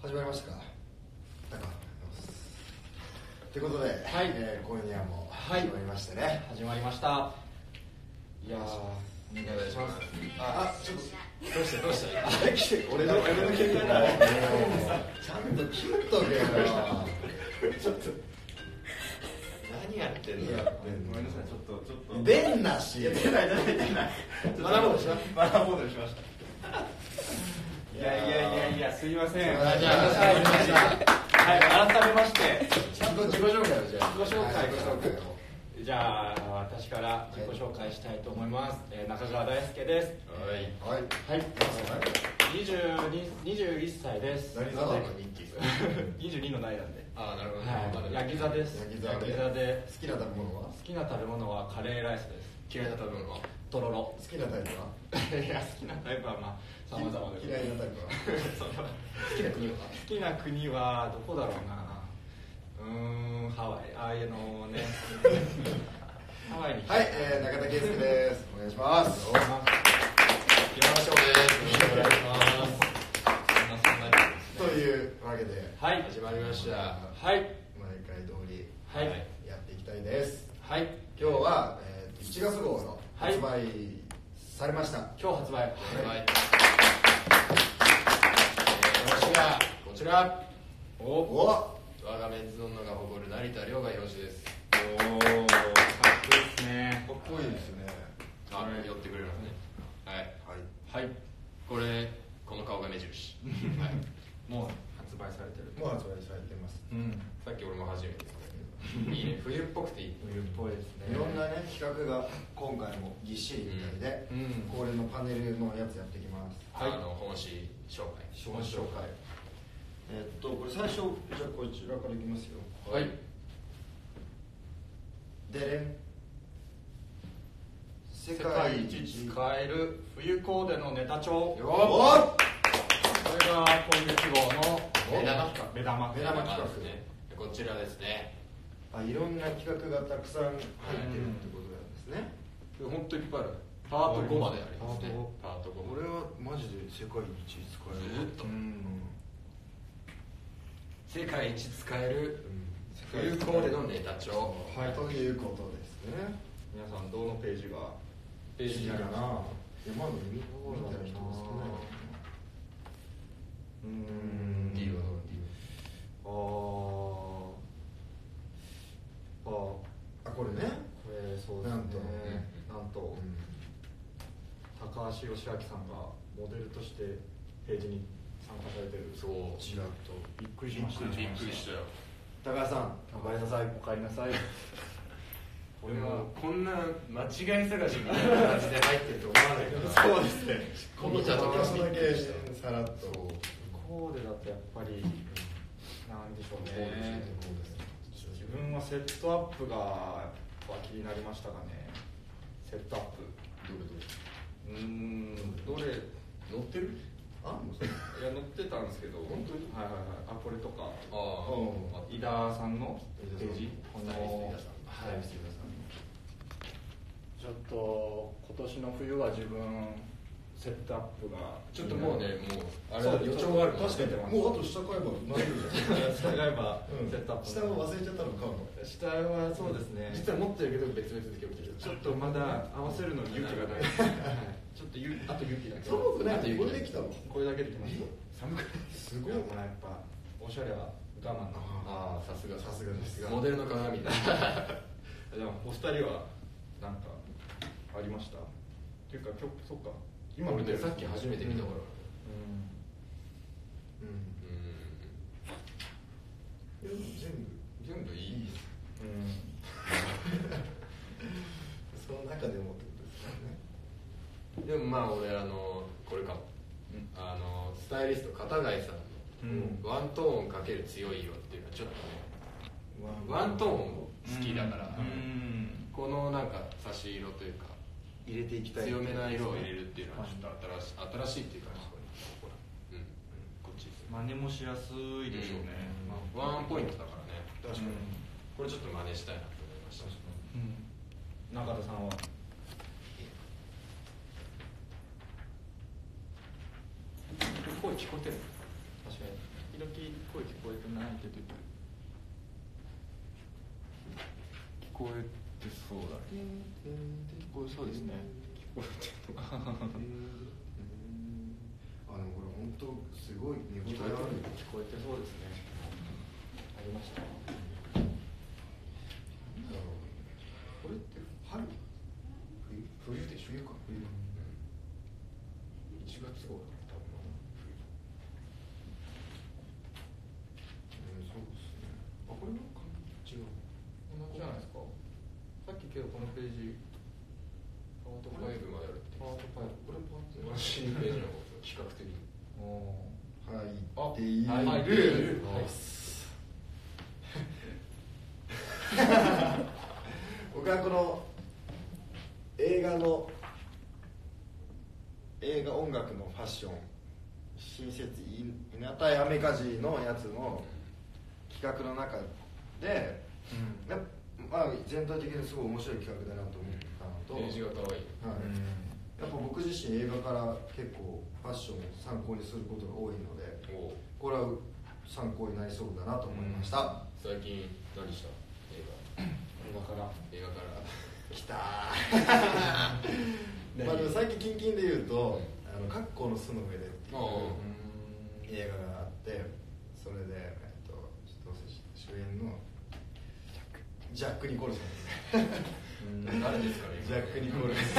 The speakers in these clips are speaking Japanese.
始まりましたか。ということで、 はい、 今夜も始まりましてね、 始まりました。いやー、 お願いします。 ちょっとどうした俺の携帯だね。ちゃんと切っとけよ。ちょっと何やってんの。ごめんなさい、ちょっと出んなし。 出ないバラモードしました。 バラモードしました。いやすいません。 じゃあはい、改めましてちゃんと自己紹介をじゃあ自己紹介じゃあ私から自己紹介したいと思います。中川大輔です。 はい。 21歳です。 何座の日記 22の代なんで。 ああ、なるほど。 はい、ヤギ座です。 ヤギ座で好きな食べ物は？ 好きな食べ物はカレーライスです。 嫌いな食べ物は？ とろろ。 好きなタイプは？ いや、好きなタイプはまあ様々です。 嫌いなタイプは？ 好きな国は？好きな国はどこだろうな。ハワイ。ああいうのね。ハワイに。 はい、中田圭介です。お願いします。 山田翔です。よろしくお願いします。 というわけで、 はい、 始まりました。 はい、 毎回通りはい、 やっていきたいです。 はい、 今日は1月号の発売されました。 今日発売。 はい。こちら。 お我がメンズノンノが誇る成田凌が表紙です。 おー、かっこいいですね。 かっこいいですね。 あ、寄ってくれますね。はい。 はい、 この顔が目印。はい。 もう発売されてる。 もう発売されてます。 さっき俺も初めて見たけど。いいね。冬っぽくていい。 冬っぽいですね。 いろんなね企画が今回もぎっしりみたいで、恒例のパネルのやつやっていきます。 はい、 本誌紹介。 本紹介。 これ最初じゃあこちらからいきますよ。 はい。 でれん。世世界一使える冬コーデのネタ帳。 おこれが今月号の目玉企画ですね。こちらですね。 いろんな企画がたくさん入ってるってことなんですね。 本当いっぱいある。パート5までありますね。パート5。 これはマジで世界一使える。 ずっと。世界一使える冬コーデのネタ帳。 はい、ということですね。 皆さんどのページがページだな。まだ見た人少ない。 D はこれね。 これそうですね。なんと高橋義明さんがモデルとしてページに参加されてる。 そう。 ちらっとびっくりしましたね。 びっくりしたよ。 高橋さん、お帰りなさい。 お帰りなさい。 俺もこんな間違い探しみたいな感じで入ってると思わないから。 そうですね。 見た時だけさらっと。 コーデだとやっぱりなんでしょうね。自分はセットアップが気になりましたかね。セットアップ。どれ乗ってる？ いや乗ってたんですけど。 本当に？ はい。これとか。井田さんのページ。ちょっと今年の冬は自分セットアップがちょっともうね、あれ予兆がある。 確かにもうあと下買えば埋まれるじゃん。 下買えばセットアップ。 下を忘れちゃったの買うの？ 下はそうですね。 実は持ってるけど別々で着てる。 ちょっとまだ合わせるのに勇気がない。ちょっとあと勇気だけ。 寒くない？これできたの？ これだけできました。寒くない？ すごい。 やっぱおしゃれは我慢な。 さすがですが。 モデルの鏡だ。 でもお二人はなんかありました？っていうかそっか。 今俺ねさっき初めて見たから。全部いい。 その中でもってことですからね。 でもまあ俺これかも。スタイリスト片貝さんのワントーンかける強い色っていうのはちょっとね、ワントーン好きだから、このなんか差し色というか入れていきたい。 強めな色を入れるっていうのはちょっと新しいっていうか、こっち真似もしやすいでしょうね。 ワンポイントだからね。 確かに。 これちょっと真似したいなと思いました。 中田さんは？声聞こえてる？確かに。 時々声聞こえてないけど聞こえてそうだね。聞こえそうですね。聞こえてるのかでもこれ本当すごい見応えある。 聞こえてそうですね。ありました。 これって春？冬でしょ？冬か。冬。 1月号だった多分そうですね。あ、これなんか違う。 同じじゃないですか。さっきけどこのページパート5まであるってパート5これパート新ページのこと比較的に入っている。 入っている。 僕はこの映画音楽のファッション新設稲田アメカジのやつの企画の中で、まあ、全体的にすごい面白い企画だなと思ったのと、 ページが可愛い、 やっぱ僕自身映画から結構ファッションを参考にすることが多いので、これは参考になりそうだなと思いました。 最近何した映画から来たまあでも最近近々で言うと「カッコの巣の上で」っていう映画があって、それで、主演のジャック・ニコルソン誰ですかねジャック・ニコルソン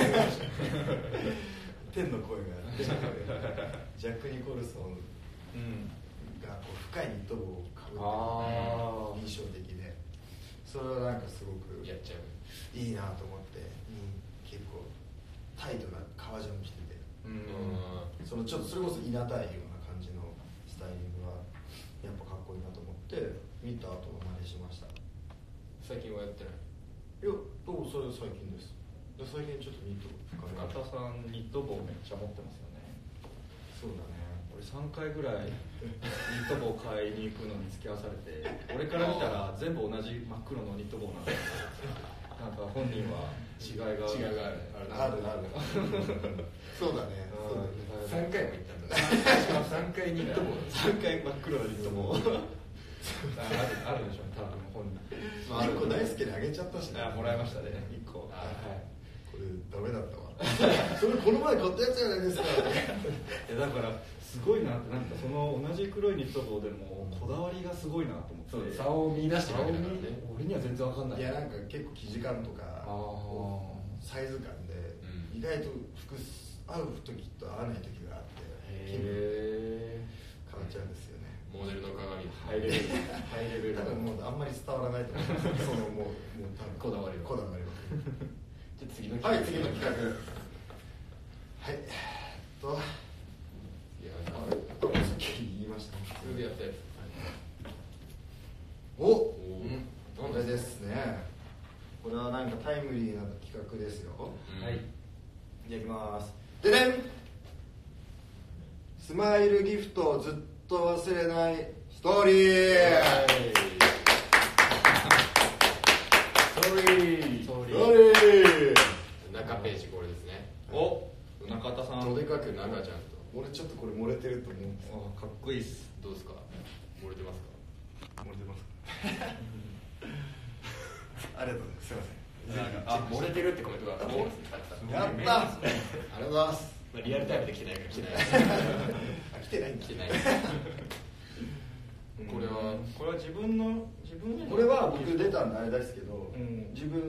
天の声がジャック・ニコルソンがこう深いニット帽をかぶって印象的で、それはなんかすごくやっちゃういいなと思って、結構タイトな革ジャン着てて、そのちょっとそれこそいなたいような感じのスタイリングはやっぱかっこいいなと思って見た後真似しました。 最近はやってない？ いや、どうもそれ最近です。で最近ちょっとニット深め深田さんニット帽めっちゃ持ってますよね。 そうだね。 俺3回ぐらいニット帽買いに行くのに付き合わされて、俺から見たら全部同じ真っ黒のニット帽なんですよ。なんか本人は違いがあるそうだね。 3回も行ったんだ3回ニット帽 3回真っ黒のニット帽あるでしょ多分本人。 ある子大好きであげちゃったしね。 もらいましたね1個。 これダメだったわそれこの前買ったやつじゃないですかだからすごいなって、なんかその同じ黒いニット帽でもこだわりがすごいなと思って、 差を見出してるわけだからね。 俺には全然わかんない。 いやなんか結構生地感とかサイズ感で意外と合う時と合わない時があって変わっちゃうんですよね。 モデルの鏡ハイレベル多分もうあんまり伝わらないと思いますそのもう多分こだわりはじゃあ次の企画、次の企画はいいやさっき言いました普通でやったやつこれですね。これはなんかタイムリーな企画ですよ。 はいじゃあいきますでねん、スマイルギフトをずっと忘れないストーリー。 中ページこれですね。 お中田さんどでかく中ちゃんと。 俺ちょっとこれ漏れてると思うんですよ。 かっこいいっす。 どうですか？漏れてますか？ 漏れてますありがとうございます。すいません。 漏れてるってコメントがやったありがとうございます。 リアルタイムで来てないから来てないんだ。 来てないこれは自分のこれは僕出たんであれですけど、自分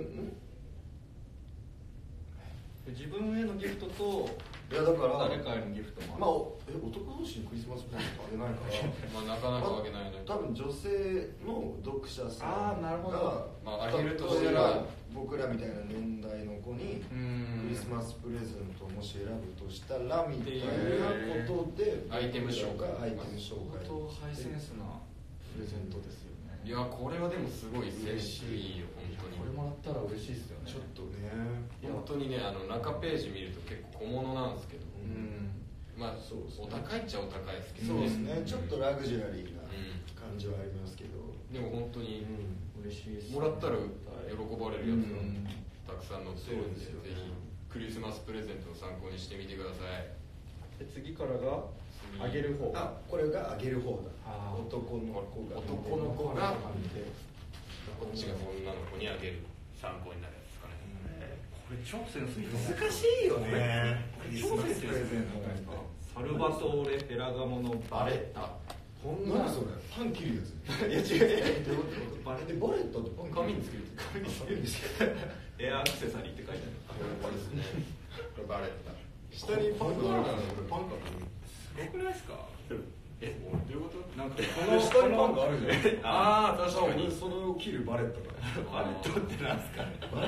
へのギフトといやだから誰かへのギフトもまあ男同士にクリスマスプレゼントあげないからなかなかあげないね。 多分女性の読者さんがあげるとしたら僕らみたいな年代の子にクリスマスプレゼントをもし選ぶとしたらみたいなことでアイテム紹介相当ハイセンスなプレゼントですよね。 いやこれはでもすごい嬉しいよ本当に。 これもらったら嬉しいですよね。 ちょっとね本当にね中ページ見ると結構小物なんですけど、まあそうですね、 お高いっちゃお高いですけど、 そうですね、ちょっとラグジュアリーな感じはありますけど、 でも本当に嬉しいです。 もらったら喜ばれるやつがたくさん載ってるんで、ぜひクリスマスプレゼントの参考にしてみてください。 で次からが次あげる方。 これがあげる方だ。男の子がこっちが女の子にあげる参考になるやつですかね。 これ超センスいい。 難しいよね。 超センスいいですね。サルバトーレ・フェラガモのバレッタ。 何それ？パン切るやつ？いや違う。バレットってパン紙につける。紙につけるんですよ。 エアアクセサリーって書いてある。 これですね。これバレッタ。 下にパンがあるからパンかと思う。 すごくないですか？ どういうこと？なんかこの下にパンがあるじゃん。 ああ、確かに。 それを切るバレットだ。 バレットってなんですかね？ バレ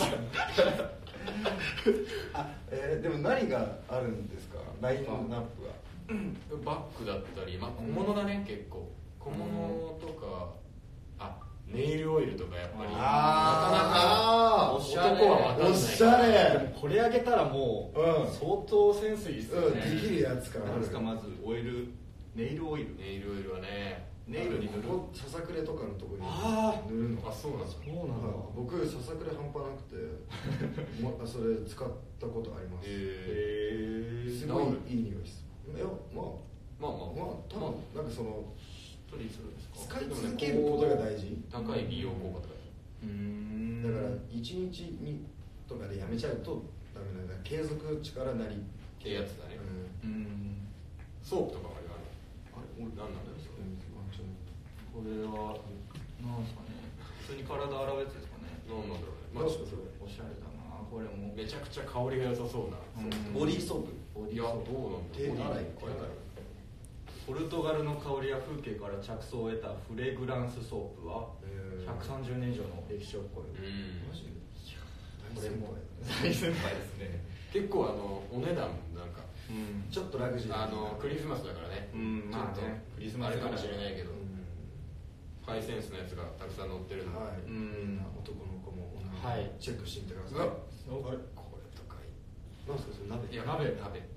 ット。でも何があるんですか？ラインナップは。 バッグだったり、小物だね、結構小物とか、ネイルオイルとかやっぱりなかなか男は分かんない。 おしゃれ。 でもこれあげたらもう相当センスいいっすよね。 できるやつからある。 なんですか？まずネイルオイル。 ネイルオイルはね、 ネイルに塗る。 ささくれとかのところに塗るの。 そうなんだ。 そうなんだ。 僕ささくれ半端なくてそれ使ったことあります。すごいいい匂いです。いや多分なんかその処理するんですか？ 使い続けることが大事。 高い美容効果とか。 だから1日にとかでやめちゃうとダメなんだ。継続力なりってやつだね。ソープとかもある。何なんだろう。 これはなんですかね。普通に体洗うやつですかね。 何なんだろうね。 おしゃれだな。これもめちゃくちゃ香りが良さそうな。 ボディーソープ。 いや、どうなんだ。 手洗い。 ポルトガルの香りや風景から着想を得たフレグランスソープは130年以上の歴史を誇る。 マジで？ これも大先輩ですね。 結構お値段なんかちょっとラグジュアリー。 クリスマスだからね。 まあね、 クリスマスかもしれないけど、ハイセンスのやつがたくさん載ってるので、 男の子もチェックしてみてください。 これとかなんですかそれ鍋？ いや鍋。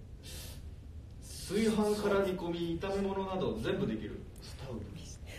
炊飯から煮込み炒め物など全部できる。 スタウブ。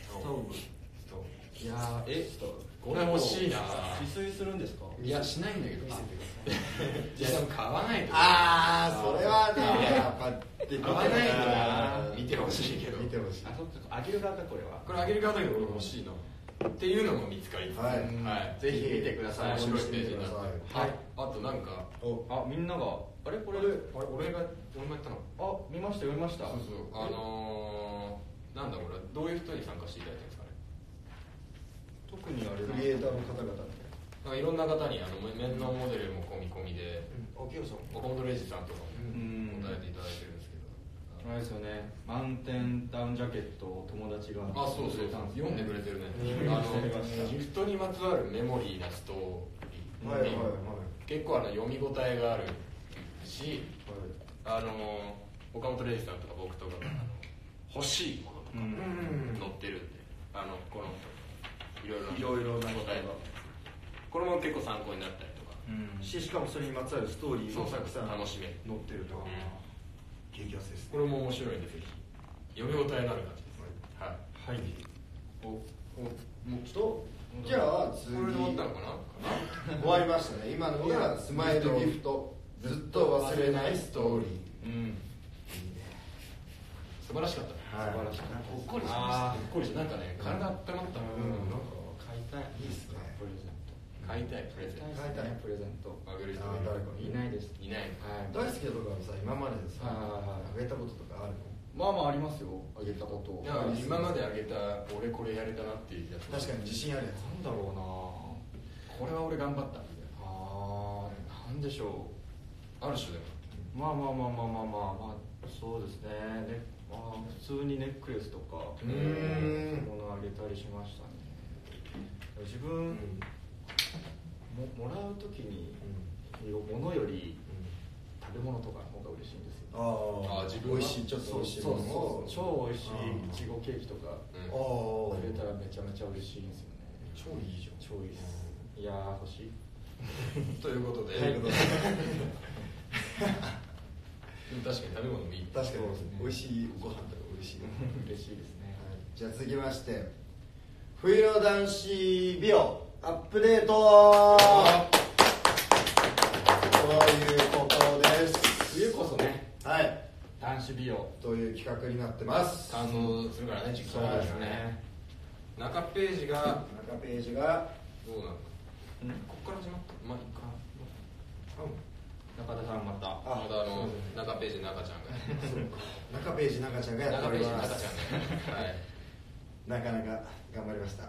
いやこれ欲しいな。 自炊するんですか？ いやしないんだけど。見せてください。いやでも買わないと。 それはねやっぱ買わないとな。見てほしいけど。 見てほしい。 そっか、あげる側かこれは。 これあげる側だけど俺欲しいな。っていうのも見つかりつつ、ぜひ見てください。面白いページになって。はい。あとなんかみんながこれ俺がやったの。 見ました読みました。 そうなんだこれどういう人に参加していただいたんですかね。 特にあれクリエイターの方々 いろんな方に面のモデルも込み込みで、 岡本レイジさんとかも答えていただいてるんですけど、 あれですよね。マウンテンダウンジャケットを友達がそう読んでくれてるね。ギフトにまつわるメモリーなストーリー、結構読み応えがあるし、岡本レイジさんとか僕とかが欲しいものとか載ってるんで、このいろいろな答えがこれも結構参考になったりとか、 しかもそれにまつわるストーリーもたくさん楽しめる載ってると。激アツです。 これも面白いんでぜひ読み応えのある感じです。はい。 じゃあ次これで終わったのかな。 終わりましたね。今のがスマイルギフト、ずっと忘れないストーリー。 素晴らしかったね。 素晴らしい。 ほっこりしました。ほっこりしなんかね体温まった。なんか買いたい。 いいですね。 プレゼント。 買いたいプレゼント。 買いたいプレゼント。 あげる人誰かいないです。 いない。 大好きなところさ、今まででさ、あげたこととかあるの？ まあありますよ。あげたこと。 今まであげた俺これやれたなっていうやつ。 確かに自信あるやつ。 なんだろうな。 これは俺頑張ったみたいな。なんでしょう。 ある種でも。まあそうですね。普通にネックレスとかものあげたりしましたね。自分もらうときに物より食べ物とかの方が嬉しいんですよ。 自分美味しい、ちょっと美味しいものを超美味しいいちごケーキとかくれたらめちゃめちゃ嬉しいんですよね。 超いいじゃん。 超いいです。いやー欲しいということで、確かに食べ物もいい。 確かに美味しいご飯とか嬉しい嬉しいですね。 じゃあ続きまして冬の男子美容アップデートということです。 冬こそね、 はい、 男子美容という企画になってます。 乾燥するからね、実そうですね。 中ページが中ページがどうなのか、ここから始まった。まあいいか。 中田さんまたまた中ページ中ちゃんが中ページ中ちゃんがやっております。 中ページ中ちゃんが、はい、 なかなか頑張りました。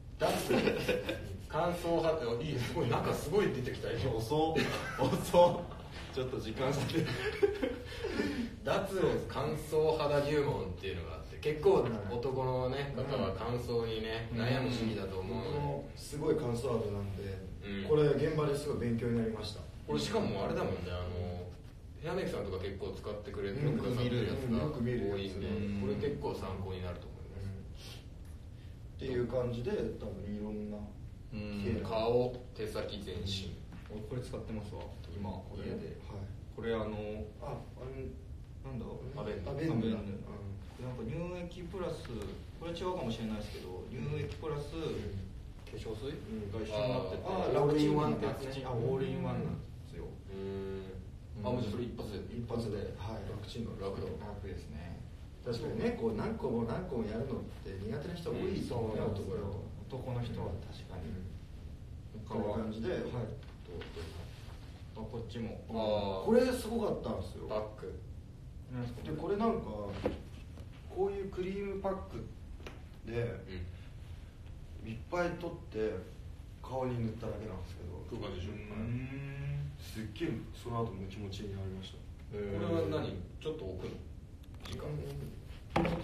乾燥派っていい、すごい中すごい出てきたよ。 遅ちょっと時間差で脱露乾燥肌入門っていうのがあって、結構男の、ね、方は乾燥にね、悩む時期だと思うので、 すごい乾燥肌なんで、これ現場ですごい勉強になりました。 これしかもあれだもんね、ヘアメイクさんとか結構使ってくださってるやつが多いんで、これ結構参考になると思います。 っていう感じで多分いろんな顔、手先、全身。 俺これ使ってますわ今家で。これなんだアベンヌ。 なんか乳液プラス、これは違うかもしれないですけど、乳液プラス化粧水が一緒になってて、 オールインワンってやつね。 オールインワンなんですよ。 もうそれ一発で、 楽ちんの楽ですね。 確かにね、こう何個もやるのって苦手な人多いですよね、 男の人は確かに。 こういう感じで、 こっちもこれすごかったんですよ。 バッグで、これなんかこういうクリームパックでいっぱい取って顔に塗っただけなんですけど、 空間でしょ。 すっげえその後も気持ちになりました。 これは何、ちょっと置くの時間、 多分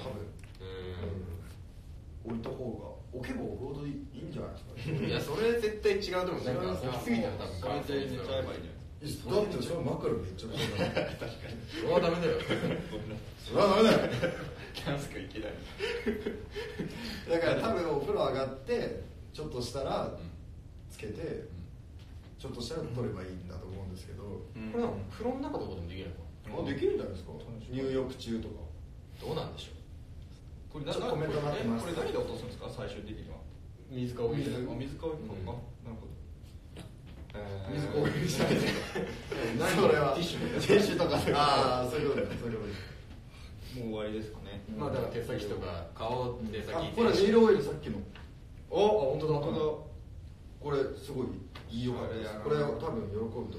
置いた方が、置けば置くほどいいんじゃないですかね。 いや、それ絶対違うと思う。なんか置きすぎたら多分乾燥になっちゃえばいいんじゃない。 だってそれは枕めっちゃ確かにそれはダメだよ。 それはダメだよ。 キャンスクいけない。 だから多分お風呂上がってちょっとしたらつけて、ちょっとしたら取ればいいんだと思うんですけど、 これは風呂の中とかでもできないのか。 できるんじゃないですか。入浴中とかどうなんでしょう。 これちょっとコメントになってます。 これ何で落とすんですか、最終的には。 水かお湯。 水かお湯か。なるほど。 水こういうしたい。 それはティッシュとか。 ああ、そういうことです。 もう終わりですかね。 まあだから手先とか顔、手先。 これネイルオイルさっきの。 あ、本当だ。 これすごいいいよかったです。これは多分喜ぶと思います。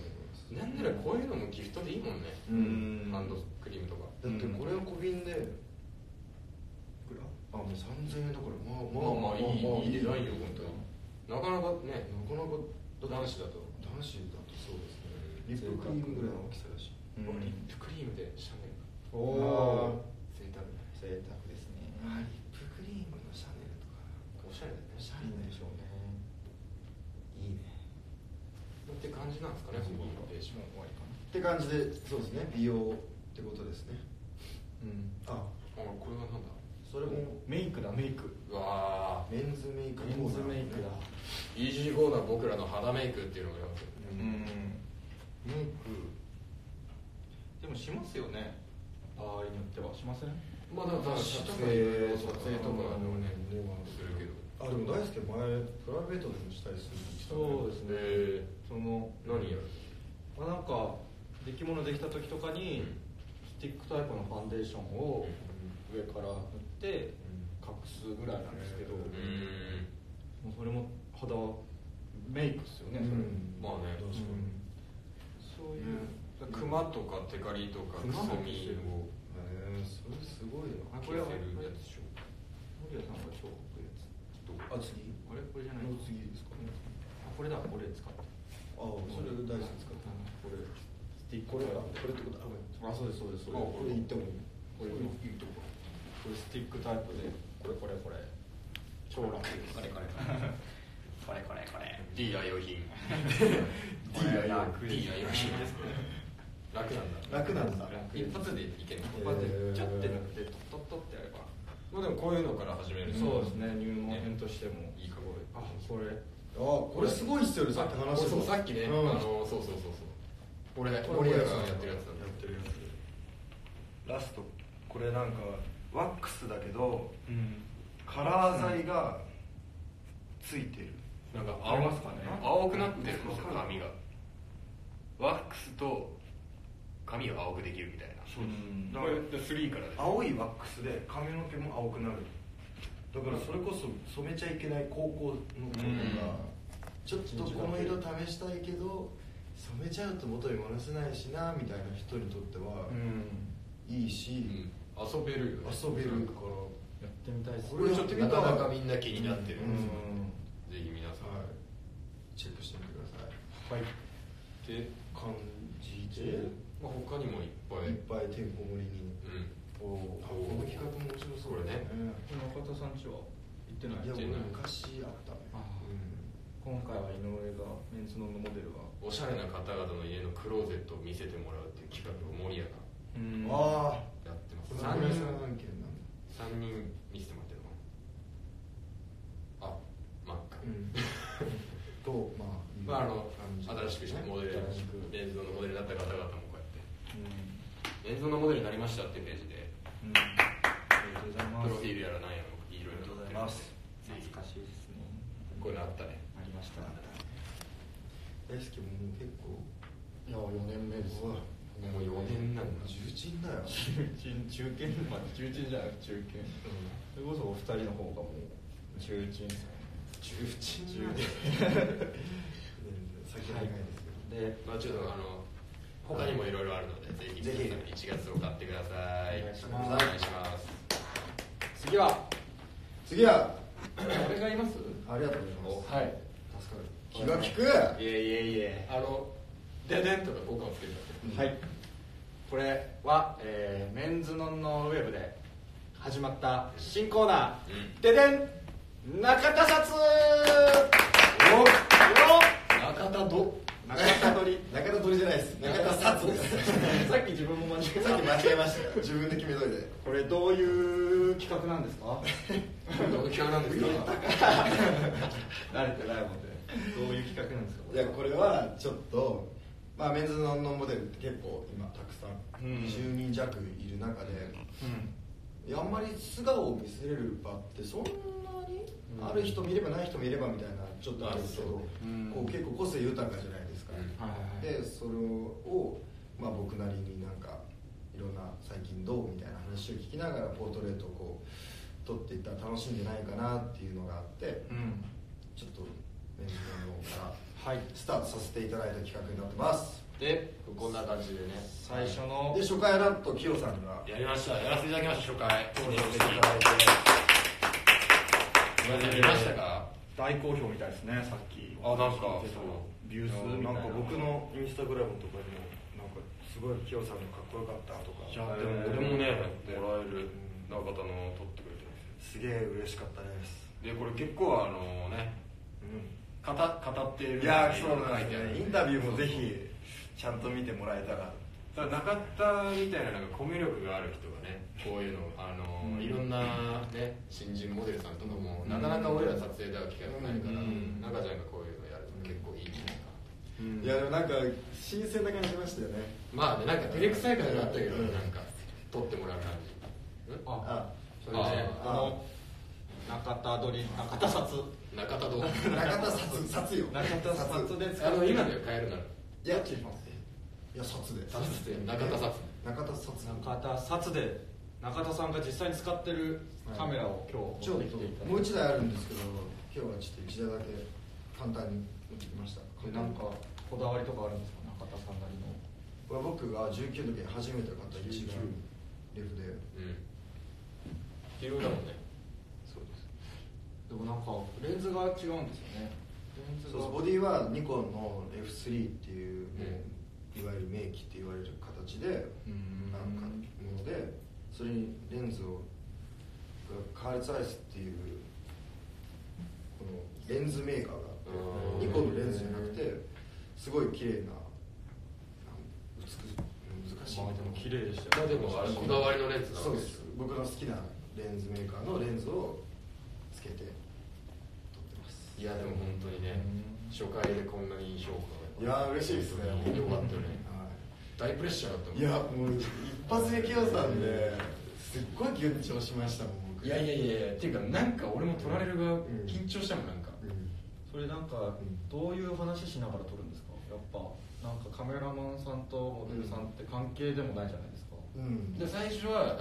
なんならこういうのもギフトでいいもんね。ハンドクリームとか。 だってこれを小瓶でもう3000円だから、 まあいいデザインよ、本当に。なかなかね、男子だとそうですね。リップクリームぐらいの大きさだし。 リップクリームでシャネル。贅沢ですね。 リップクリームのシャネルとかおしゃれだね。 おしゃれでしょうね。いいねって感じなんですかね、このページも終わりかなって感じで。そうですね、美容ってことですね。 これはなんだ。 それもメイクだ、メイク。 うわメンズメイクメンズメイクだ。 イージーゴーな僕らの肌メイクっていうのがありますよ。 メイクでもしますよね、場合によっては。しません？ まあだから撮影とかのねするけど。 でも大輔前プライベートでもしたりする。 そうですね。 何やる？ なんか出来物できた時とかにスティックタイプのファンデーションを上から塗って隠すぐらいなんですけど、それも肌メイクっすよね。 まあね、 そういうクマとかテカリとかくすみをそれすごいな。 消せるやつでしょ。 森谷さんが超得意やつ。 次あれこれじゃない。 次ですか。 これだ、これ使って。 それ大好き使って。 これスティックこれってこと。 そうです。 これ言ってもいい。 これいいとこ。これスティックタイプで、これ超楽です。これ D 愛用品。 D 愛用品ですね。楽なんだ。一発でいける。 ちょってなってトットッってやれば。 まあでもこういうのから始める。 そうですね、入門編としてもいいかも。 これすごいっすよね。さっき話した。 さっきね、そうこれ森谷さんやってるやつ。 ラストこれなんかワックスだけどカラー剤がついてる。 なんか青くなってるんですよ、髪が。ワックスと髪を青くできるみたいな。 そうです。 これ3からで青いワックスで髪の毛も青くなる。だからそれこそ染めちゃいけない高校の子がちょっとこの色試したいけど染めちゃうと元に戻せないしなみたいな人にとってはいいし、 遊べるよね。 遊べるからやってみたいです。 これちょっとなかなかみんな気になってるんですよ。ぜひ皆さん、 チェックしてみてください。 はい。 で感じで、 他にもいっぱいいっぱいてんこ盛りに。この企画も面白そうだね。 中田さんちは行ってない？ いや俺昔あったね。 今回は井上がメンズノンのモデルがおしゃれな方々の家のクローゼットを見せてもらうっていう企画を守谷がやってます。3人見せてもらってるのかな。真っ赤と新しくしてモデルメンズノンのモデルになった方々もこうやってメンズノンのモデルになりましたっていうページでありがとうございます。 プロフィールやら何やらいろいろ載ってるんで、 懐かしいですね。 こういうのあったね。 ありました。 大輔ももう結構いや4年目です。 もう4年なんだ。 重鎮だよ。 中堅じゃなく中堅。それこそお二人の方がもう中鎮ですね。 重鎮なんだよ。先は長いですけど。 で、 ちょっと他にもいろいろあるので、ぜひ皆さん1月を買ってください。 お願いします。 次は俺がいます？ ありがとうございます。 はい。 助かる。気が利く。 いえででんとか効果をつけてはい。これは、メンズノンのウェブで始まった新コーナー、ででん中田撮中田ど中田撮り中田撮りじゃないです。中田撮です。 さっき自分も間違えさっき間違えました。自分で決めといて。 これどういう企画なんですか？ どういう企画なんですか？ 慣れてないもんでどういう企画なんですか？ いやこれはちょっとメンズノンのモデルって結構今たくさん20人弱いる中で、あんまり素顔を見せれる場ってそんなにある人もいればない人もいればみたいなちょっとあるけど、こう結構個性豊かじゃないですか。でそれを僕なりになんかいろんな最近どうみたいな話を聞きながらポートレートをこう撮っていったら楽しんでないかなっていうのがあって、ちょっとメンズノンからスタートさせていただいた企画になってます。 でこんな感じでね、 最初ので初回なんとキヨさんがやらせていただきました。初回登場していただいて見ましたか？ 大好評みたいですね。さっきなんかビュー数みたいな。 なんか僕のインスタグラムとかにもなんかすごいキヨさんのかっこよかったとか。 いやでも俺もねもらえる中田の撮ってくれてるんですすげえ嬉しかったです。 でこれ結構ね語っているいやそうなんですね。インタビューもぜひちゃんと見てもらえたら。 中田みたいなコミュ力がある人がねこういうのいろんなね新人モデルさんとかもなかなか俺ら撮影で会う機会がないから、中ちゃんがこういうのやると結構いいんじゃないか。 いやでもなんか新鮮な感じしましたよね。 まあね、なんか照れくさい感じがあったけど、なんか撮ってもらう感じ。 それで中田撮り中田撮中田どう中田撮よ。 中田撮で今では買えるならいやチェします。いや撮で中田撮中田撮で中田さんが実際に使ってるカメラを今日持ってきていただいて、 もう1台あるんですけど今日はちょっと1台だけ簡単に持ってきました。 なんかこだわりとかあるんですか？中田さんなりの。 これ僕が19の時に初めて買った一眼レフで、 広いだもんね。 そうです。でもなんかレンズが違うんですよね。 ボディはニコンの F3 っていう、いわゆる名機って言われる形でなんかもので、それにレンズをカールツアイスっていうこのレンズメーカーがあって、ニコンのレンズじゃなくてすごい綺麗な難しい。 でも綺麗でしたよ。 でもあれこだわりのレンズなんです。 僕の好きなレンズメーカーのレンズをつけて撮ってます。 いやでも本当にね、初回でこんなにいい評価が、いや嬉しいですね。 よかったよね。大プレッシャーだったもん。 いやもう一発でキヨさんですっごい緊張しましたもん。 いやっていうかなんか俺も撮られる側緊張したもん。なんかそれなんかどういう話しながら撮るんですか？やっぱなんかカメラマンさんとモデルさんって関係でもないじゃないですか、 で最初は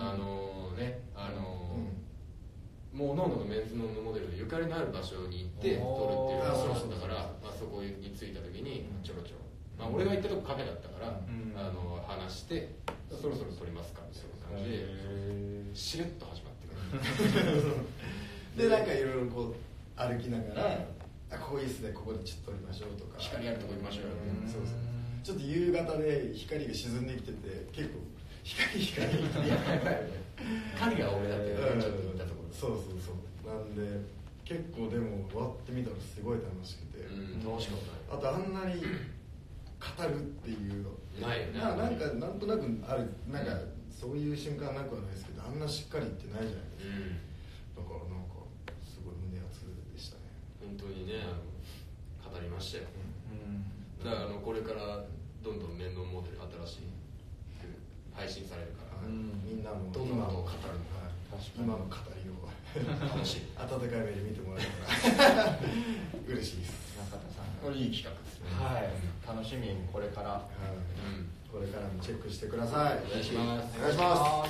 もう各々のメンズノンノモデルでゆかりのある場所に行って撮るっていうのがだから、そこに着いた時にちょろちょろ、俺が行ったとこカフェだったから、話してそろそろ撮りますかみたいな感じでしれっと始まってくるでなんかいろいろこう歩きながら、ここいいっすね、ここでちょっと撮りましょうとか、 光あるとこ行きましょうよ、 そうそう、ちょっと夕方で光が沈んできてて結構光やばい影が多めだけど、ちょっと行ったところ、 そうなんで結構でも終わってみたらすごい楽しくて、 楽しかった。 あとあんなに語るっていうのないよね。 なんかなんとなくある、なんかそういう瞬間なくはないですけど、あんなしっかりってないじゃないですか、だからなんかすごい胸熱でしたね。 本当にね、語りましたよ、だからこれからどんどん面倒モデル新しい配信されるから、 みんなもどんどん語るのが今の語りを楽しい温かい目で見てもらえたら嬉しいです。 中田さん、 これいい企画ですね。 はい、楽しみにこれから、 これからもチェックしてください。 お願いします。 お願いします。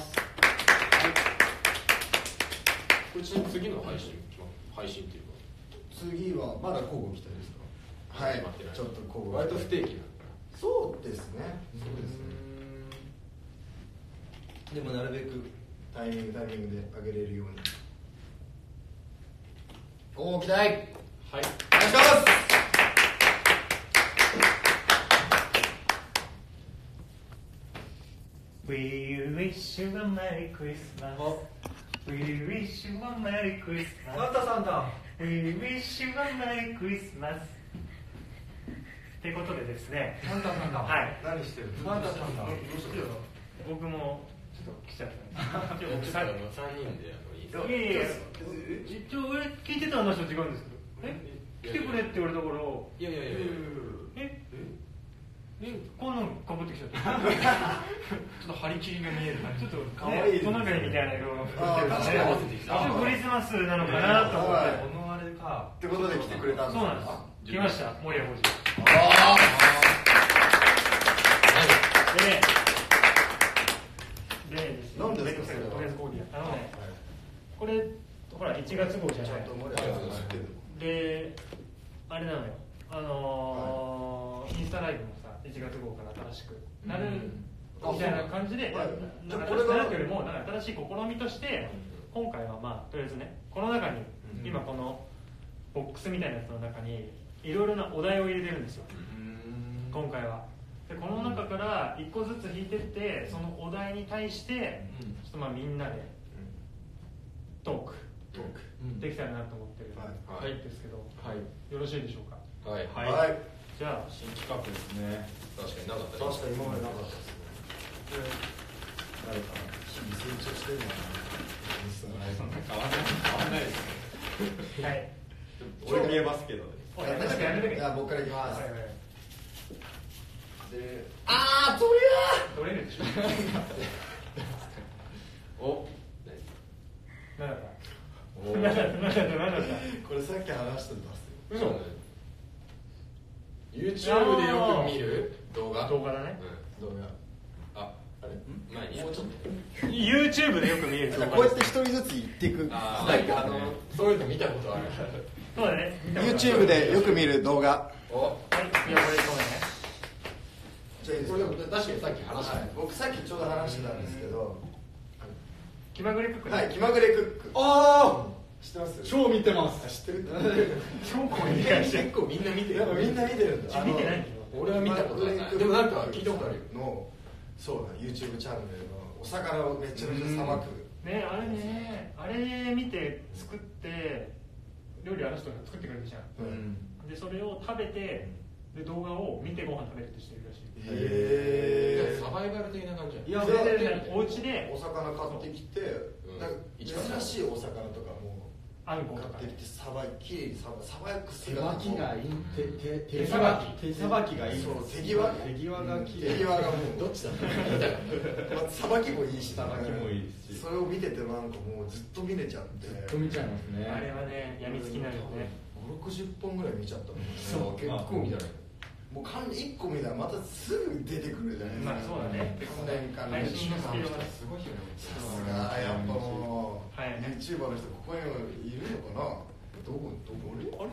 これちなみに次の配信っていうか、 次はまだ交互期待ですか？はい、ちょっと交互。 割と不定期な。 そうですね。そうですね。でもなるべくタイミングで上げれるように。 ご期待。はい。お願いします。 We wish you a Merry Christmas. We wish you a Merry Christmas. サンタさんだ。 We wish you a Merry Christmas. ってことでですね。 サンタさんだ。 はい。 何してる？ サンタさんだ。 僕もちょっと来ちゃったんです。 ちょっと3人でいいですか？ いやいや、一応俺聞いてた話と違うんですけど、来てくれって言われたから、 いやこんなのかぶってきちゃった。 ちょっと張り切りが見える感じ。 ちょっと可愛いトナカイみたいな色の服あ着てるんで、クリスマスなのかなと思って。 このあれか。 ってことで来てくれたんですそうなんです。来ました、森谷浩二。で、 なんでですか？ とりあえずコーディア。これほら1月号じゃない。で、あれなのよ。インスタライブもさ、1月号から新しくなるみたいな感じで、なんか新しくなるというよりも、なんか新しい試みとして、今回はまあとりあえずね、この中に今このボックスみたいなやつの中にいろいろなお題を入れてるんですよ。今回は。でこの中から1個ずつ引いてって、そのお題に対してちょっとまあみんなでトークできたらなと思ってるんですけど、よろしいでしょうか？ はい。 じゃあ新企画ですね。 確かになかったね。 確かに今までなかったですね。誰か日々成長してるのかな。 変わんないですね。 はい。 俺見えますけどね。 じゃあ僕からいきます。で、 取れるでしょ。 お。 何だった？ これさっき話してたんですよ。 嘘。 YouTube でよく見る動画だね。 動画。 あれ前にもうちょっと YouTube でよく見える動画。 こうやって一人ずつ言っていく。 そういうの見たことある。 そうだね。 YouTube でよく見る動画。 お。 はい。じゃあこれそうだね。 これでも確かにさっき話した。 僕さっきちょうど話してたんですけど。 気まぐれクック。 はい、気まぐれクック。 ああ。 知ってます？ 超見てます。 知ってる？ 超理解してる。 結構みんな見てる。 みんな見てるんだ。 見てない。 俺は見たことない。でもなんか聞いたことあるの、そうだ、YouTube チャンネルのお魚をめちゃめちゃさばく。 ね、あれ見て作って料理あの人が作ってくれるじゃん。でそれを食べて、で動画を見てご飯食べるってしてるらしい。 サバイバル的な感じ。 いや、全然お家でお魚買ってきて、珍しいお魚とかもあんことか買ってきてさばいきれいにさばく手さばきがいい。 手さばきがいい。そう、手際がきれい。手際がもうどっちだ。さばきもいいし、 さばきもいいし。 それを見ててなんかもうずっと見れちゃって。 ずっと見ちゃいますね。 あれはね、やみつきになるよね。 5、60本ぐらい見ちゃったもんね。 そう、結構見たね。 もう1個見たらまたすぐ出てくるじゃないですか。 まあそうだね。 配信のスピードがすごいよね。さすがやっぱもう、YouTuber の人ここにもいるのかな。どこあれ？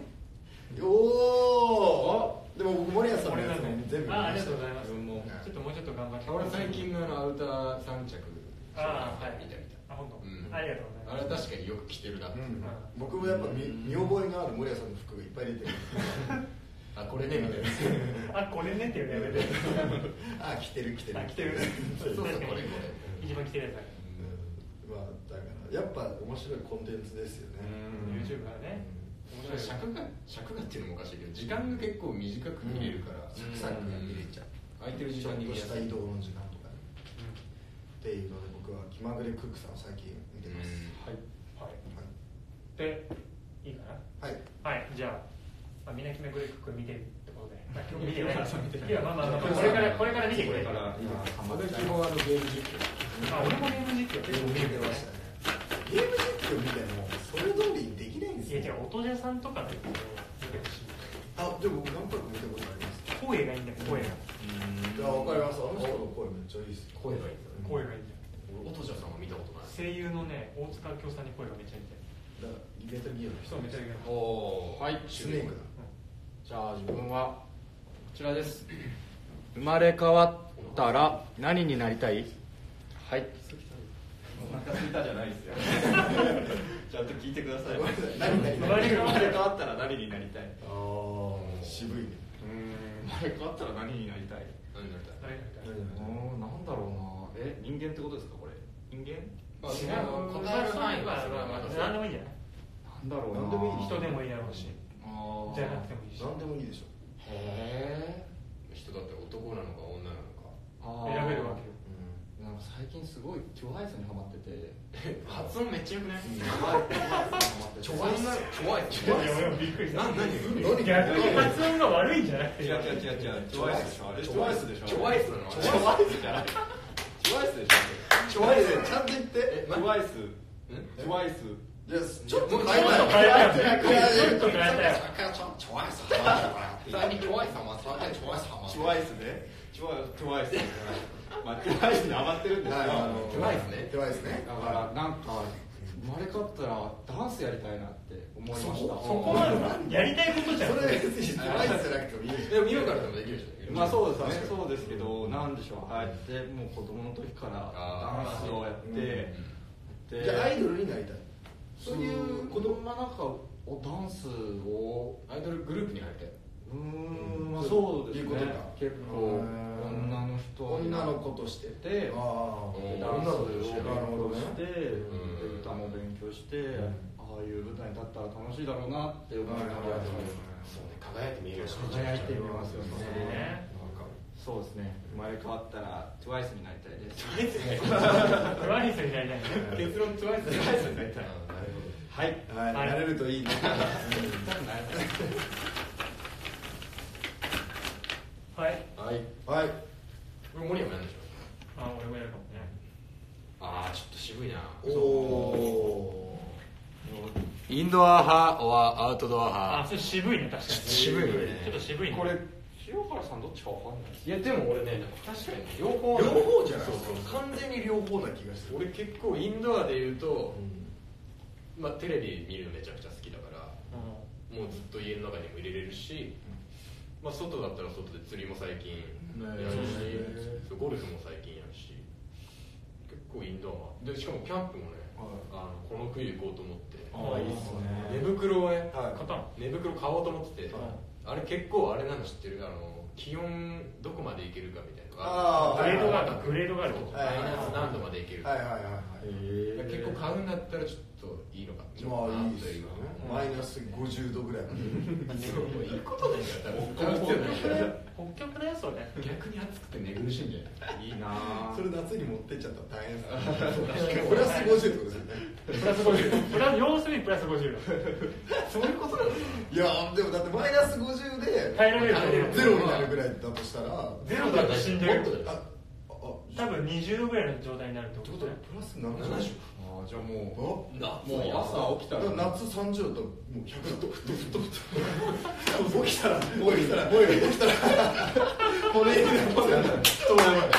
おー。でも僕森谷さんのやつも全部見ました。 ありがとうございます。ちょっともうちょっと頑張って。 俺最近のアウター3着見た。 あ、本当。ありがとうございます。 あれ確かによく着てるな。 僕もやっぱ見覚えのある森谷さんの服がいっぱい出てる。あ、これねみたいな。 あ、これねっていうのやめて。 あ、着てる。 そうこれ。 一番着てるやつだ。 まあだからやっぱ面白いコンテンツですよね。 YouTube からね。 尺がっていうのもおかしいけど、時間が結構短く見れるから、 サクサク見れちゃう。 空いてる時間にちょっとした移動の時間とかね。っていうので僕は気まぐれクックさんを最近見てます。 はい。で、いいかな。はい、じゃあみんな気まぐれクック見てるってことで、今日見てないからいや、まあこれから見てくれたら。 私もゲーム実況。 俺もゲーム実況結構見てましたね。 ゲーム実況見てもそれ通りにできないんですよ。 いや、音じゃさんとかで見てほしい。 あ、でも僕何回か見たことあります。 声がいいんだよ、声が。 いや、わかります。あの人の声めっちゃいいです。 声がいいんだよ。 声がいいんだよ。 音じゃさんは見たことない。 声優のね、大塚明夫さんに声がめっちゃ似てる。 メタルギアの人。 そう、メタルギアの人。 おー、はい、 スネークだ。 じゃあ自分はこちらです。生まれ変わったら何になりたい？はい。 お腹すいたじゃないですよ。ちゃんと聞いてください。 生まれ変わったら何になりたい？ ああ、渋いね。 生まれ変わったら何になりたい？ 何になりたい？ なんだろうな。人間ってことですかこれ？人間？ 答える範囲は何でもいいんじゃない？ なんだろうな。 何でもいい。 人でもいいだろうし。じゃなくてもいいし。 何でもいいでしょ。 へえ。 人だって男なのか女なのか選べるわけよ。 なんか最近すごいチョアイスにハマってて。 発音めっちゃよくない？ チョアイス。 びっくりした。 何？ 逆に発音が悪いんじゃなくて。 違う。チョアイスでしょ。チョアイスでしょ。 チョアイスなの？ チョアイスじゃない。チョアイスでしょ。 チョアイスちゃんと言って。 チョアイス。チョアイス。 いや、ちょっと変えたよ。 ちょっと変えたよ。 チョアイス。 チョアイスね。チョアイス。まあチョアイスにハマってるんですよ。 チョアイスね。 チョアイスね。 だからなんか生まれ変わったらダンスやりたいなって思いました。 そこなの？やりたいことじゃん。 それ別にチョアイスじゃなくてもいい。 でも今からでもできるでしょ。 まあそうですね。そうですけど、なんでしょう。はい。でもう子供の時からダンスをやって、 じゃあアイドルになりたい。 そういう子供はなんかダンスをアイドルグループに入りたい。 まあそうですね。結構女の子としてで、ダンスを勉強して、歌も勉強して、ああいう舞台に立ったら楽しいだろうなって思いながら、 そうね、輝いて見えるし、 輝いてみますよね。 そうですね。生まれ変わったらTWICEになりたいです。 TWICEになりたいね。 結論TWICEになりたい。はい。 なれるといいね。 はい。 はい。 これ森山やるんでしょ。 俺もやるかもね。 ちょっと渋いな。 インドア派はアウトドア派。 それ渋いね、確かに。 渋いね。 ちょっと渋いね。 これ清原さんどっちかわかんない。 いやでも俺ね、確かに両方じゃない。完全に両方な気がする。 俺結構インドアで言うと、まあテレビ見るのめちゃくちゃ好きだから、もうずっと家の中にも入れれるし、まあ外だったら外で釣りも最近やるし、ゴルフも最近やるし、結構インドアで、しかもキャンプもね、この冬行こうと思って、 いいっすね。 寝袋をね、 買ったの？ 寝袋買おうと思ってて、あれ結構あれなの知ってる？気温どこまでいけるかみたいな。 グレードがある。グレードがある。 マイナス何度までいけるか。結構買うんだったらちょっといいのかって。 まあいいですよね。マイナス50度ぐらいまで。 いいことないから多分。 北極だよそれ。 逆に暑くて寝苦しいんじゃない？いいな。 それ夏に持ってっちゃったら大変ですね。プラス50ってことですよね。 プラス50。要するにプラス50。 そういうことなの？ いやでもだってマイナス50で耐えられるゼロになるぐらいだとしたら、 ゼロだと死んでる。 多分20度ぐらいの状態になるってことプラス70。 ああ、じゃあもう朝起きたら夏30度ともう100度起きたら骨になって太らない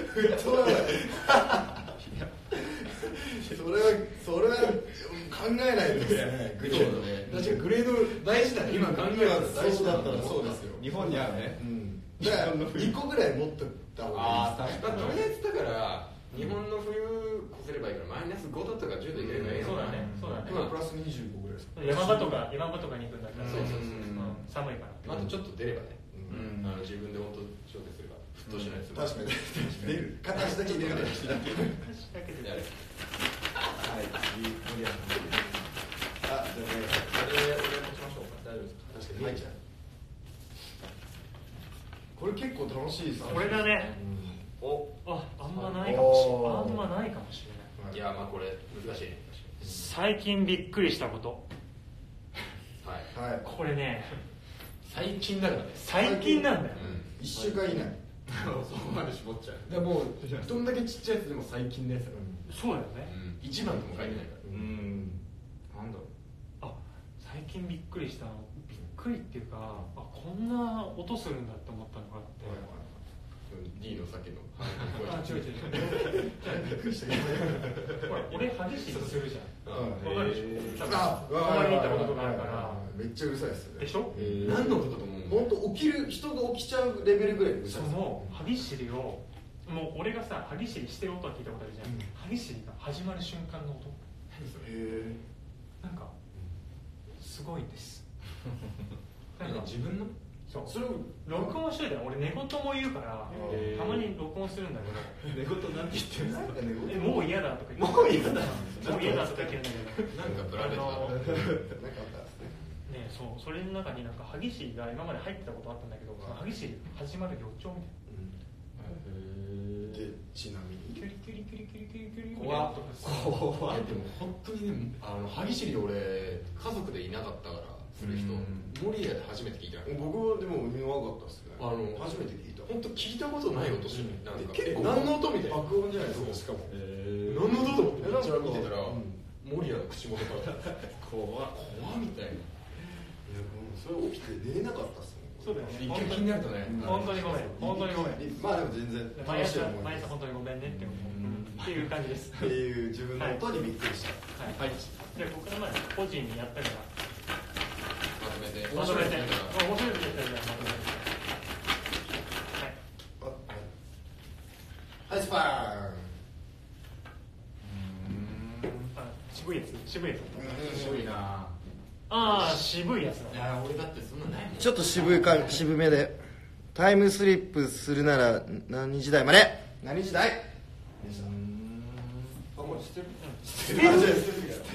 それは考えないですね。 グレードね。確かにグレード大事だね。今考えたら大事だったらそうですよ。 日本にあるね。 だから2個ぐらい持っとった方がいいです。 とりあえずだから日本の冬越せればいいからマイナス5度とか10度いければいいの。 そうだね、そうだね。 今プラス25ぐらいですか。 山場とかに行くんだったら、 そう寒いから。 あとちょっと出ればね。自分で本当調整すれば沸騰しないです。 確かに出る。片足だけ出る。 片足だけで。 やれ。 はい、森谷さん。 あ、じゃあね、俺持ちましょうか。大丈夫ですか。 確かに。これ結構楽しいですね。 これだね。あんまないかもしれない。 いや、まあこれ難しいね。 最近びっくりしたこと。 はい。 これね、 最近だからね。 最近なんだよ。 1週間以内。 そこまで絞っちゃう。でもどんだけちっちゃいやつでも最近のやつだから。 そうだよね。 一番とも書いてないから。 なんだろう。 あ、最近びっくりしたの。びっくりっていうか、こんな音するんだって思ったのがあって。 D の酒の。 違う。ほら、俺歯ぎしりするじゃん。わかるでしょ。たまに見たことがあるから。 めっちゃうるさいですよね。 でしょ。 何のことだと思う。 本当人が起きちゃうレベルぐらいうるさい。 その歯ぎしりを、もう俺がさ、歯ぎしりしてる音は聞いたことあるじゃん。歯ぎしりが始まる瞬間の音。なんかすごいです。 なんか自分の。 そう、それを録音しといたら俺寝言も言うからたまに録音するんだけど、寝言なんて言ってるんですか。もう嫌だとか言って、もう嫌だとか言ってるんだけど、 なんかプライベートだね。そう、それの中になんか歯ぎしりが今まで入ってたことあったんだけど、歯ぎしり始まる予兆みたいな。 でちなみにキュリキュリキュリキュリキュリキュリ怖っ。でも本当にね、歯ぎしり俺家族でいなかったからする人、守谷で初めて聞いた。 僕はでも見弱かったっすね。初めて聞いた。 本当聞いたことない音してる。なんか結構何の音みたいな。 爆音じゃないですか。しかも何の音と思ってめっちゃ見てたら守谷の口元から怖みたいな。 それ起きて寝れなかったっすもん。 そうだよね。 一回気になるとね。 本当にごめん。まあでも全然毎朝本当にごめんねって思う。っていう感じです。 っていう自分の音にびっくりした。 はい。じゃあここからまで個人にやったからまとめて。 面白いですやったらまとめて。 はい。スパーン。 渋いやつ。 渋いな。 渋いやつだ。 いや俺だってそんなないもん。 ちょっと渋めで。タイムスリップするなら何時代まで？何時代？ もう知ってる？ 知ってる。出す。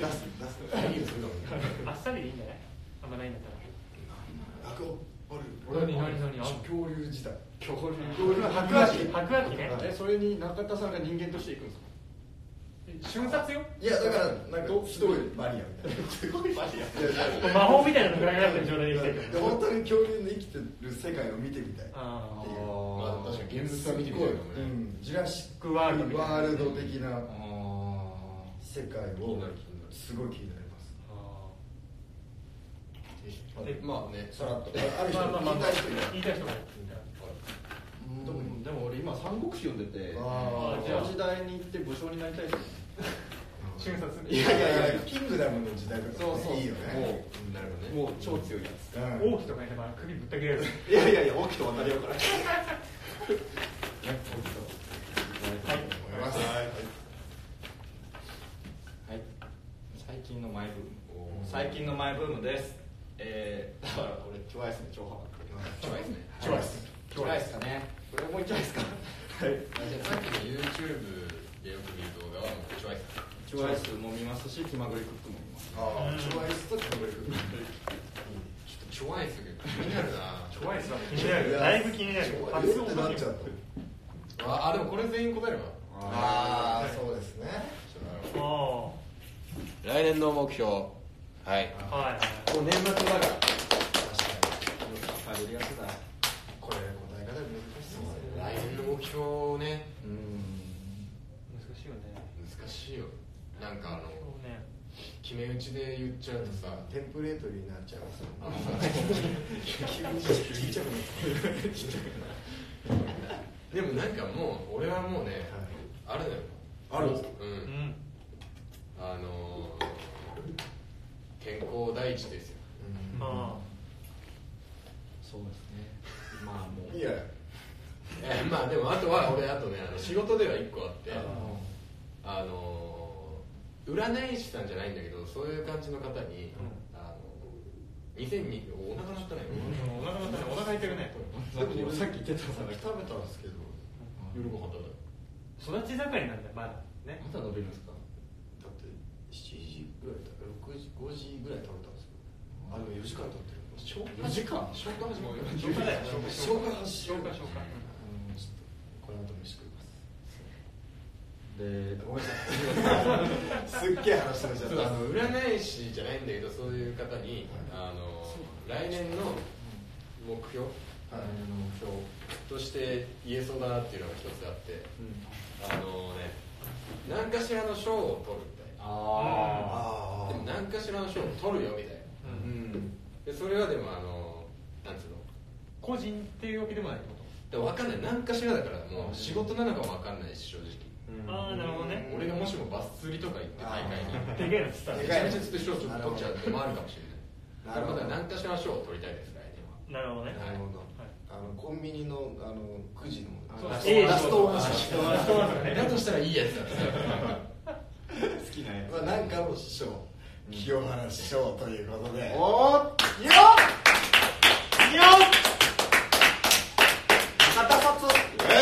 あっさりでいいんじゃない？あんまないんだったら。 恐竜時代。 白亜紀ね。 それに中田さんが人間としていくんですか？ 瞬殺よ。 いやだからなんかすごいバリアみたいな。すごいバリア。 魔法みたいなのぐらいになってる状態で生きてる。 本当に恐竜の生きてる世界を見てみたい。 まあ確かに現物は見てみたいかもね。 ジュラシックワールド的な世界をすごい気になります。 まあね、 さらっと。 ある人言いたい人がいる。 でも俺今三国志読んでて、この時代に行って武将になりたいです。 瞬殺。 いやキングダムの時代とかいいよね。 もう超強いやつ。 王毅とかいれば首ぶった切れる。 いや王毅と渡りようから。 最近のマイブームです。だからこれトゥワイスの超ハマってる。トゥワイスかね。これもう一回ですか。 はい。じゃあさっきの YouTube でよく見る動画はもうトゥワイス。 トゥワイスも見ますし、気まぐれクックも見ます。 トゥワイスと気まぐれクック。 ちょっとトゥワイスが気になるな。 トゥワイスは気になる。だいぶ気になる。 発音なっちゃった。 でもこれ全員答えれば。 そうですね。 来年の目標。はい。 もう年末だから。 これ答え方難しそう。 来年の目標標ね、 難しいよね。 難しいよ。なんか決め打ちで言っちゃうとさ、 テンプレートになっちゃう。 でもなんかもう俺はもうね、あれだよ。 あるんですか。 健康第一ですよ。 そうですね。まあもういや、 まあでもあとは俺仕事では1個あって、占い師さんじゃないんだけど、そういう感じの方に、2002お腹鳴ったね。 お腹空いてるね。 さっき言ってた食べたんですけど、 夜ご飯食べた。 育ち盛りなんだよまだね。 まだ伸びるんですか。 だって7時ぐらい6時5時ぐらい食べたんですよ。4時間経ってる。 4時間？消化始まる。 消化だよ。消化。この後飯食います。 で、ごめんなさい。 すっげえ話されちゃった。 占い師じゃないんだけど、そういう方に来年の目標として言えそうだなっていうのが一つあって、何かしらの賞を取るみたいな。でも何かしらの賞を取るよみたいな。でそれはでもなんつうの、 個人っていうわけでもないってこで分かんない。何かしらだからもう仕事なのかも分かんないし、正直。 と。なるほどね。 俺がもしもバス釣りとか行って大会にでけえのつったらめちゃめちゃ釣って賞取っちゃうってもあるかもしれない。だから何かしらの賞を取りたいです、来年は。 なるほどね。 なるほど。コンビニのくじのラストワンショー。 だとしたらいいやつだ。 好きなやつ。 なんかの師匠、清原師匠ということで。 おーよっ肩パツ。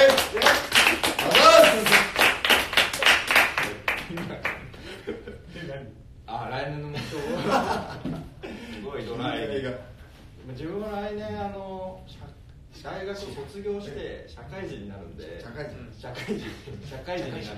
来年の目標はすごいドライ。自分は来年大学を卒業して社会人になるんで、社会人になる。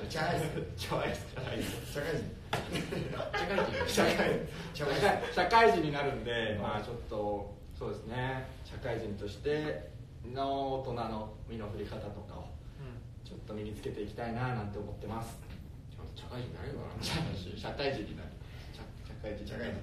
社会人になるんで、まあちょっとそうですね、社会人としての大人の身の振り方とかをちょっと身につけていきたいななんて思ってます。 社会人になれるかな。 社会人になる。社会人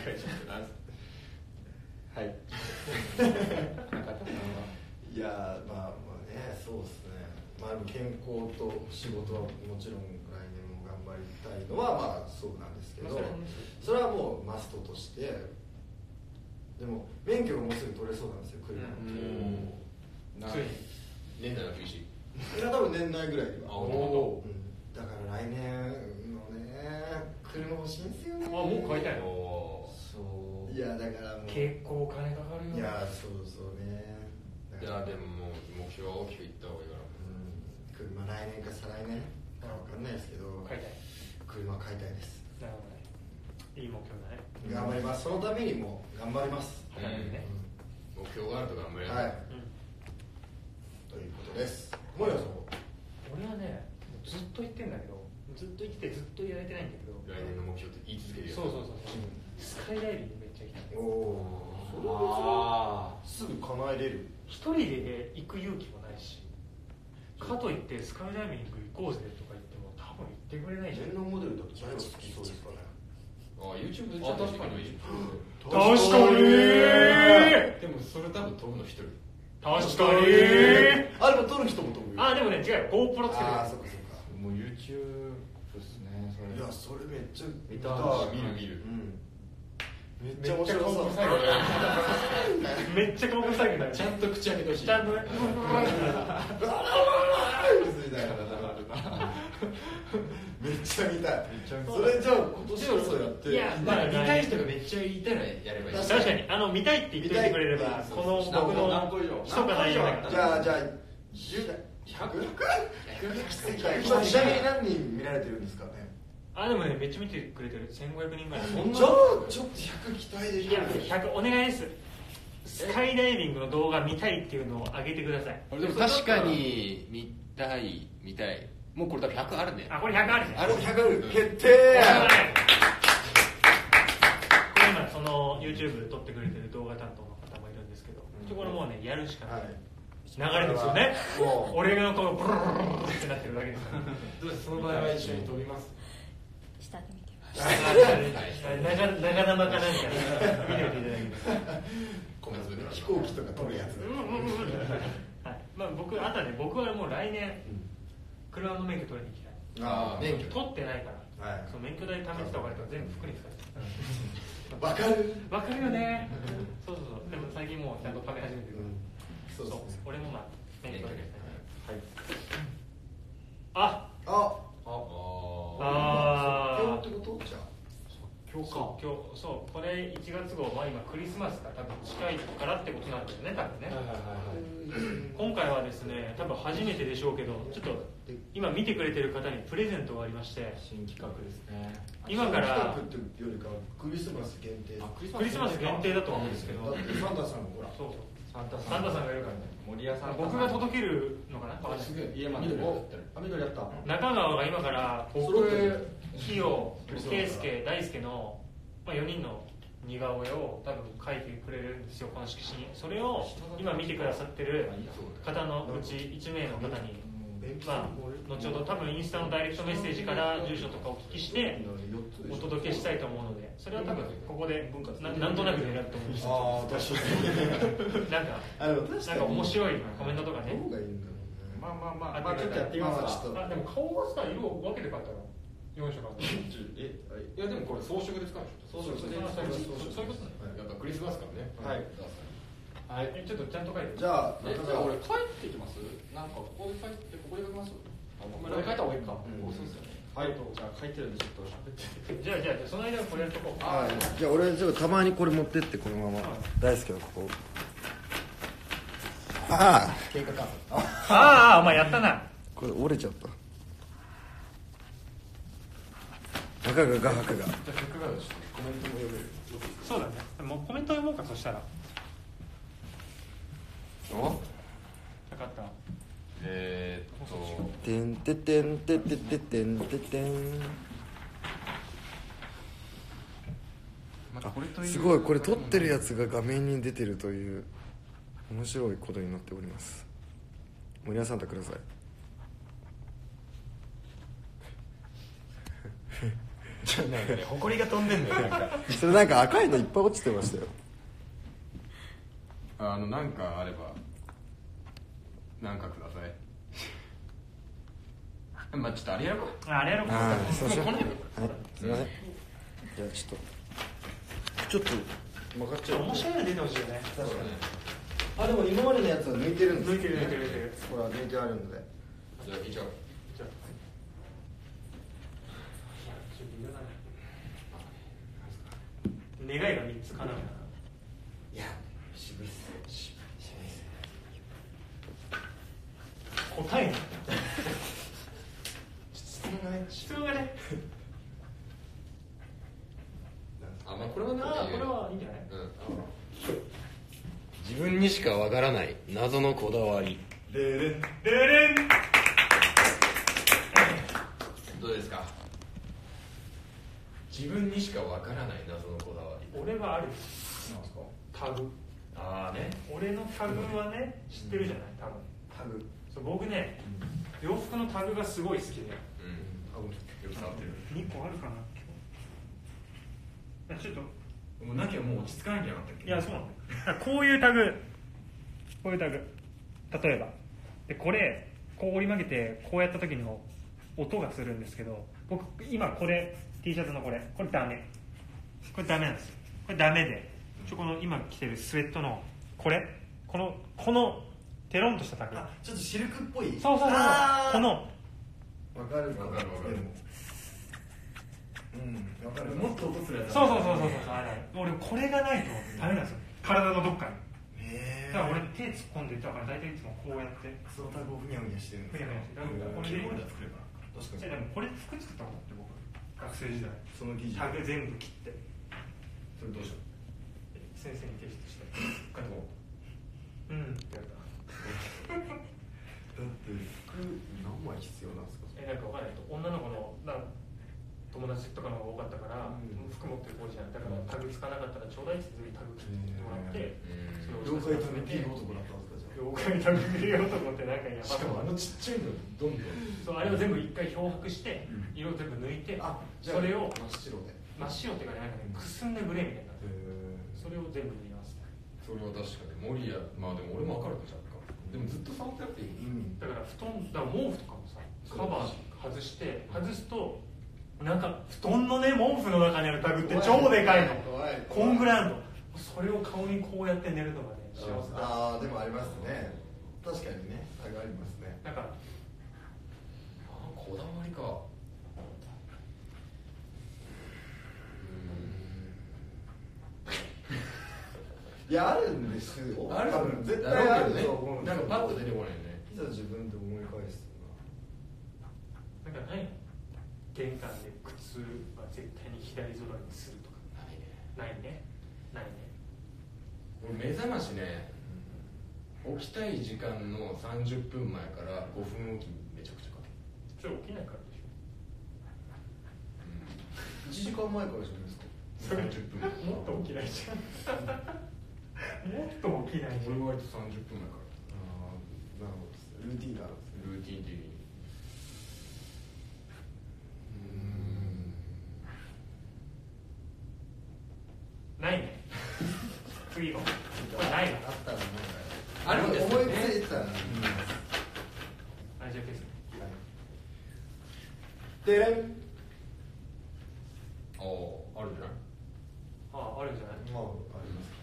はい。中田さんは。 いやまあね、そうですね。まあ健康と仕事はもちろん来年も頑張りたいのはまあそうなんですけど、それはもうマストとして。でも免許がもうすぐ取れそうなんですよ、車。 年内は厳しい。 いや多分年内ぐらいには。だから来年のね、車欲しいんですよね。 もう買いたいの。 いやだからもう結構お金かかるよ。 いやそうね。 いやでももう目標は大きくいった方がいいから。 車来年か再来年か分かんないですけど、 買いたい。 車買いたいです。 なるほどね。いい目標だね。 頑張ります。そのためにも頑張ります。 ね。 目標があると頑張ります。 はい。ということです。森谷さんは？ 俺はね、ずっと言ってんだけど、ずっと生きてずっとやれてないんだけど。 来年の目標って言い続けるよ。 そう。スカイダイビングめっちゃ行きたい。 それはすぐ叶えれる。 一人で行く勇気もないし、かといってスカイダイビング行こうぜとか言っても多分行ってくれないじゃん。 電脳モデルだと誰が好きそうですかね。 YouTube 確かに。 でもそれ多分飛ぶの一人。 確かに。 でも撮る人も撮るよ。 でもね違うよ。GoPro つけてる。 そっか。 もう YouTube ですね。 いやそれめっちゃ見た。 見る。 めっちゃ面白そう。 めっちゃ顔臭いけどちゃんと口開けてほしい。 ちゃんとね。 めっちゃ見たい。それじゃあ今年こそやって。 いや見たい人がめっちゃいたらやればいい。 確かに見たいって言っててくれればこの僕の人がないよ。 じゃあ100？ちなみに何人見られてるんですかね。 でもねめっちゃ見てくれてる。1500人ぐらい。 じゃあちょっと100期待できる。 いや100お願いです。スカイダイビングの動画見たいっていうのを上げてください。 でも確かに見たい。もうこれ多分100あるね。 これ100あるね。 100ある。決定。 今その YouTube で撮ってくれてる動画担当の方もいるんですけど、これもうねやるしかない。 流れですよね。俺がこうブルルルルってなってるだけです。 どうですその場合は一緒に飛びます？ 下で見てます。 長生かなんか見ておいていただける。 飛行機とか撮るやつ。 はい。まあ僕あとはね、僕はもう来年車の免許取りに行きたい。 ああ免許取ってないから。 はい。 その免許代貯めてたお金とか全部服に使って。 わかる。 わかるよね。そうそうそう。でも最近もうちゃんと貯め始めてる。そうそう。俺もまあ免許取りですね。はい。あ。 即興ってことじゃあ。 そうこれ1月号、まあ、今クリスマスが多分近いからってことなんですよね、多分ね。今回はですね、多分初めてでしょうけど、ちょっと今見てくれてる方にプレゼントがありまして、 新企画ですね。 今から新企画っていうよりかクリスマス限定。 クリスマス限定だと思うんですけど、 だってサンタさんもほら。 そうそう。 サンタさんがいるからね。 森屋さん。 僕が届けるのかな。 すげえ家まで。緑やった。 中川が今から僕、ひよ、圭介、大輔の、まあ、4人の似顔絵を多分描いてくれるんですよ、この色紙に。それを今見てくださってる方のうち1名の方に、まあ、後ほど多分インスタのダイレクトメッセージから住所とかお聞きしてお届けしたいと思うので、それは多分ここでなんとなくで選ぶと思うんですけど、なんか面白いコメントとかね。 まあちょっとやってみますか。 でも顔はさ、色を分けて描いたら4色あった。 いやでもこれ装飾で使うでしょ。 そういうことね。 やっぱクリスマスからね。 はい。ちょっとちゃんと書いて。 じゃあ俺帰ってきます？なんかここで書いてここで書きます？ ここで書いた方がいいか。そうですよね。はい。じゃあ書いてるんでちょっと喋って。 じゃあその間これやっとこう。 じゃあ俺ちょっとたまにこれ持ってってこのまま大好きなここ。 経過観察。 お前やったな。 これ折れちゃった。赤が画伯が。 じゃあ結果がコメントも読める。 そうだね。もうコメント読もうか、そしたら。分かった。 てんててんててててんててん。すごい、これ撮ってるやつが画面に出てるという面白いことになっております。森谷さんとください。 なんかね、埃が飛んでんのよ。 それなんか赤いのいっぱい落ちてましたよ。 なんかあればなんかください。まあちょっとあれやろうか。 あれやろうか。 そうしよう。はい、すみません。じゃあちょっと曲がっちゃう。 面白いの出てほしいよね。 確かに。でも今までのやつは抜いてるんです。 抜いてる。 ほら抜いてあるので。 じゃあいっちゃう。 願いが3つ叶うな。 いや、渋いっす。 答えな。 質問がね。 まあこれはなんかこれはいいんじゃない？ 自分にしかわからない謎のこだわり。 でれん。 どうですか？自分にしかわからない謎のこだわり。 俺はある。 なんですか？ タグ。 ね。 俺のタグはね、知ってるじゃない、多分。 タグ。 そう、僕ね、洋服のタグがすごい好きで。 よく触ってる。 2個あるかな。ちょっと。 もうなきゃもう落ち着かないんじゃなかったっけ？ いや、そうなんだよ。こういうタグ。例えば。で、これ、こう折り曲げて、こうやった時の音がするんですけど、僕、今これ、T シャツのこれダメ。これダメなんですよ。これダメで。この今着てるスウェットの、この、テロンとしたタグ。 ちょっとシルクっぽい。 そう。この。 わかる。わかる。もっと音するやつ。 そう。俺これがないとダメなんですよ。体のどっかに。だから俺手突っ込んでだから大体いつもこうやって。 そのタグをふにゃふにゃしてるんです。 これで作れば。 確かに。 でもこれ作ったもんって僕学生時代。 その記事。 タグ全部切って。 それどうした？ 先生に提出して。 書いても。 ってやった。 だって服何枚必要なんですか？ なんかわかんないと女の子の友達とかの方が多かったから、服持ってる子じゃん。だからタグつかなかったらちょうだいってタグ切ってもらって、 業界タグ切る男だったんですか？じゃ妖怪とグレー男ってなんかやばしかもちっちゃいのどんどんそうあれを全部一回漂白して色を全部抜いてそれを真っ白で真っ白っていうかなんかねくすんだグレーみたいなそれを全部塗ります。 それは確かに守屋まあでも俺も分かるか若干でもずっと触ってなくていい、 だから毛布とかもさカバー外すとなんか布団のね毛布の中にあるタグって超でかいのこんぐらいあるのそれを顔にこうやって寝るのがね幸せだ。 ああでもありますね確かにねタグありますねだからこだわりかいやあるんですよある多分絶対あると思うなんかパッと出てこないよねいざ自分で思い返すなんかない玄関で靴は絶対に左揃いにするとかないね俺目覚ましね起きたい時間の30分前から5分おきにめちゃくちゃかけるそれ起きないからでしょ 1時間前からじゃないですか 30分前もっと起きないじゃんもっと起きないじゃん俺割と30分前からああなるほどルーティンがあるんですねルーティン的にないね次のないわあったらあるんですよね思いついたらあじゃあ消すでれんあるんじゃないあるんじゃないまああります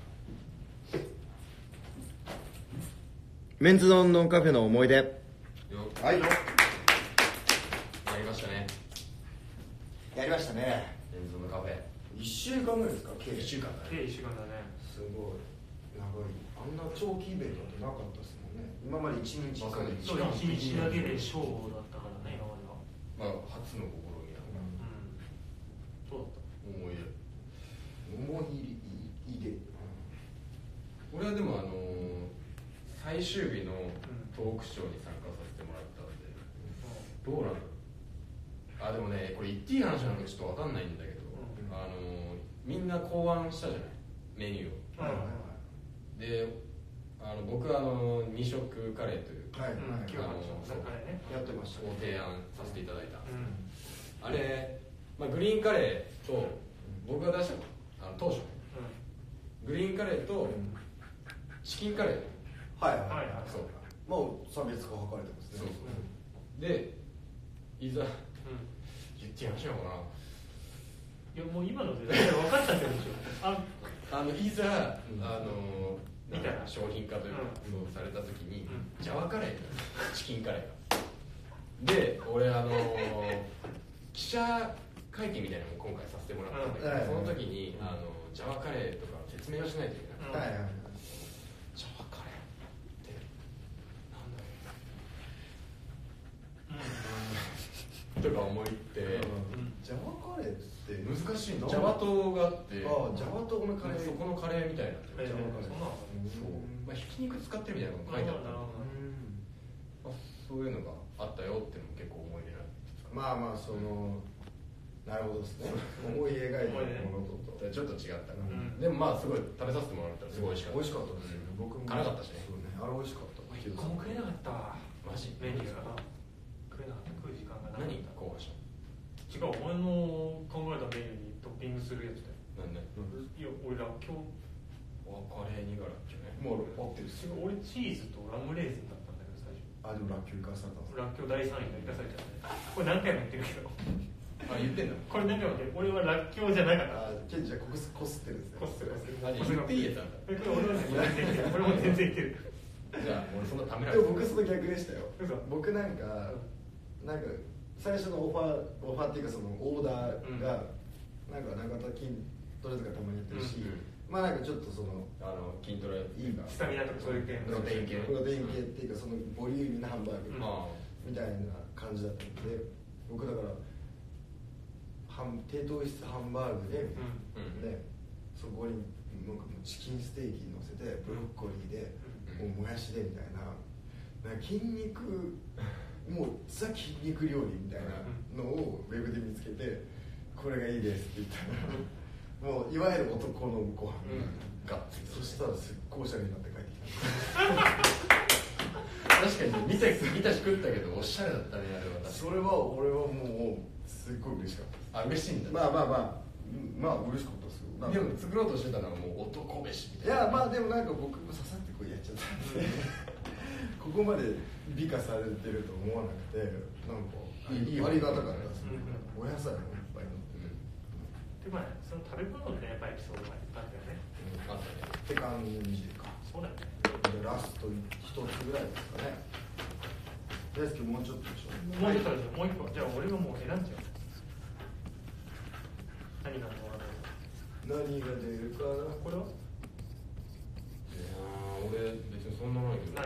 メンズノンノンカフェの思い出。 はいやりましたねやりましたねレンズのカフェ 1週間ぐらいですか計 1週間だね 1週間だねすごい長いあんな長期イベントってなかったですもんね今まで1日1回そう1日だけで勝負だったからね今まではまあ初の試みなのがそうだった思い出思い出俺はでも最終日のトークショーに参加させてもらったんで、どうなんだろう。でもねこれ言っていい話なのかちょっと分かんないんだけど、みんな考案したじゃないメニューを、で僕は2色カレーというか、 はいやってましたを提案させていただいた、あれ、グリーンカレーと僕が出した当初、グリーンカレーとチキンカレーそうもう差別化図れてますねそうでいざ、言ってやんしようかないやもう今ので分かっちゃってるでしょいざみたいな商品化というか、そうされた時に、ジャワカレーチキンカレーがで俺記者会見みたいなのを今回させてもらったんだけど、その時にジャワカレーとか説明をしないといけない、ジャワカレーってなんだろうとか思いってジャワカレーって難しいのジャワ島があってジャワ島のカレーそこのカレーみたいなジャワカレーそうひき肉使ってるみたいなのが書いてあったそういうのがあったよっていうのも結構思い出なんですかまあそのなるほどですね思い描いたものとちょっと違ったな、でもすごい食べさせてもらったらすごい美味しかった美味しかったですよね僕も辛かったしねあれ美味しかった 1個も食えなかったわマジメニューが食えなかった食う時間がなかった何考案した違うお前の考えたメニューにトッピングするやつだよなんでいや俺ら今日カレーにがらっきょねもう合ってるっすよ俺チーズとラムレーズンだったんだけど最初でもラッキョウ行かされたんですラッキョウ第3位が生かされちゃってこれ何回も言ってるけど言ってんだこれ何回も言ってる俺はラッキョウじゃなかったケンジはこすってるんですねこすってる言っていいやつなんだ俺も全然言ってるじゃあ俺そんなためらでも僕その逆でしたよ嘘僕なんか最初のオファーっていうかそのオーダーが中田筋トレとかたまにやってるし、ちょっとその筋トレいいかスタミナとかそういう系プロテイン系っていうかそのボリューミーなハンバーグみたいな感じだったので僕だから低糖質ハンバーグで、そこにもうチキンステーキ乗せてブロッコリーで、もやしでみたいな筋肉もうザ筋肉料理みたいなのをウェブで見つけてこれがいいですって言ったらもういわゆる男のご飯がっつりそしたらすっごいおしゃれになって帰ってきた確かに見たし食ったけどおしゃれだったね、あれは。 それは俺はもうすっごい嬉しかったです。 嬉しいんだ。 まあ嬉しかったですよ。 でも作ろうとしてたのはもう男飯みたいな。 いやまあでもなんか僕も刺さってこうやっちゃったんでここまで美化されてると思わなくて、なんかありがたかったですね。お野菜もいっぱい乗ってる。 でまあその食べ物ってやっぱエピソードがあったよね。 あったね。 って感じか。 そうだよね。 でラスト一つぐらいですかね。大輔もうちょっとでしょ。 もうちょっとでしょ。もう一個。じゃあ俺がもう選んじゃう。何が何が出るかな。 これは？ いや俺別にそんなないけど。 ない。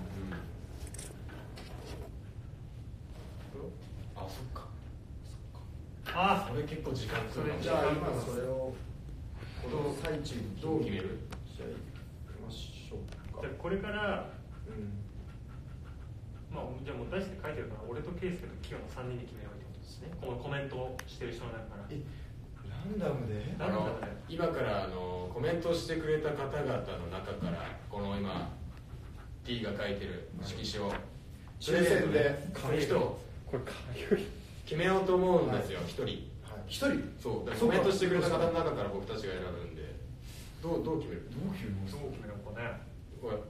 あ、そっか。 あ、 それ結構時間かかる。 じゃあ今それをこの最中にどう決める？ じゃあ行きましょうか。 じゃあこれから、 うんまあじゃあもう大して書いてるから俺と圭介と清の3人で決めようってことですね。このコメントをしてる人の中から。 ランダムで今からコメントしてくれた方々の中からこの今 T が書いてる色紙を抽選で紙人をこれかゆい決めようと思うんですよ、一人。 一人。 そう、コメントしてくれた方の中から僕たちが選ぶんで、どう決める？ どう決めようかね。 これ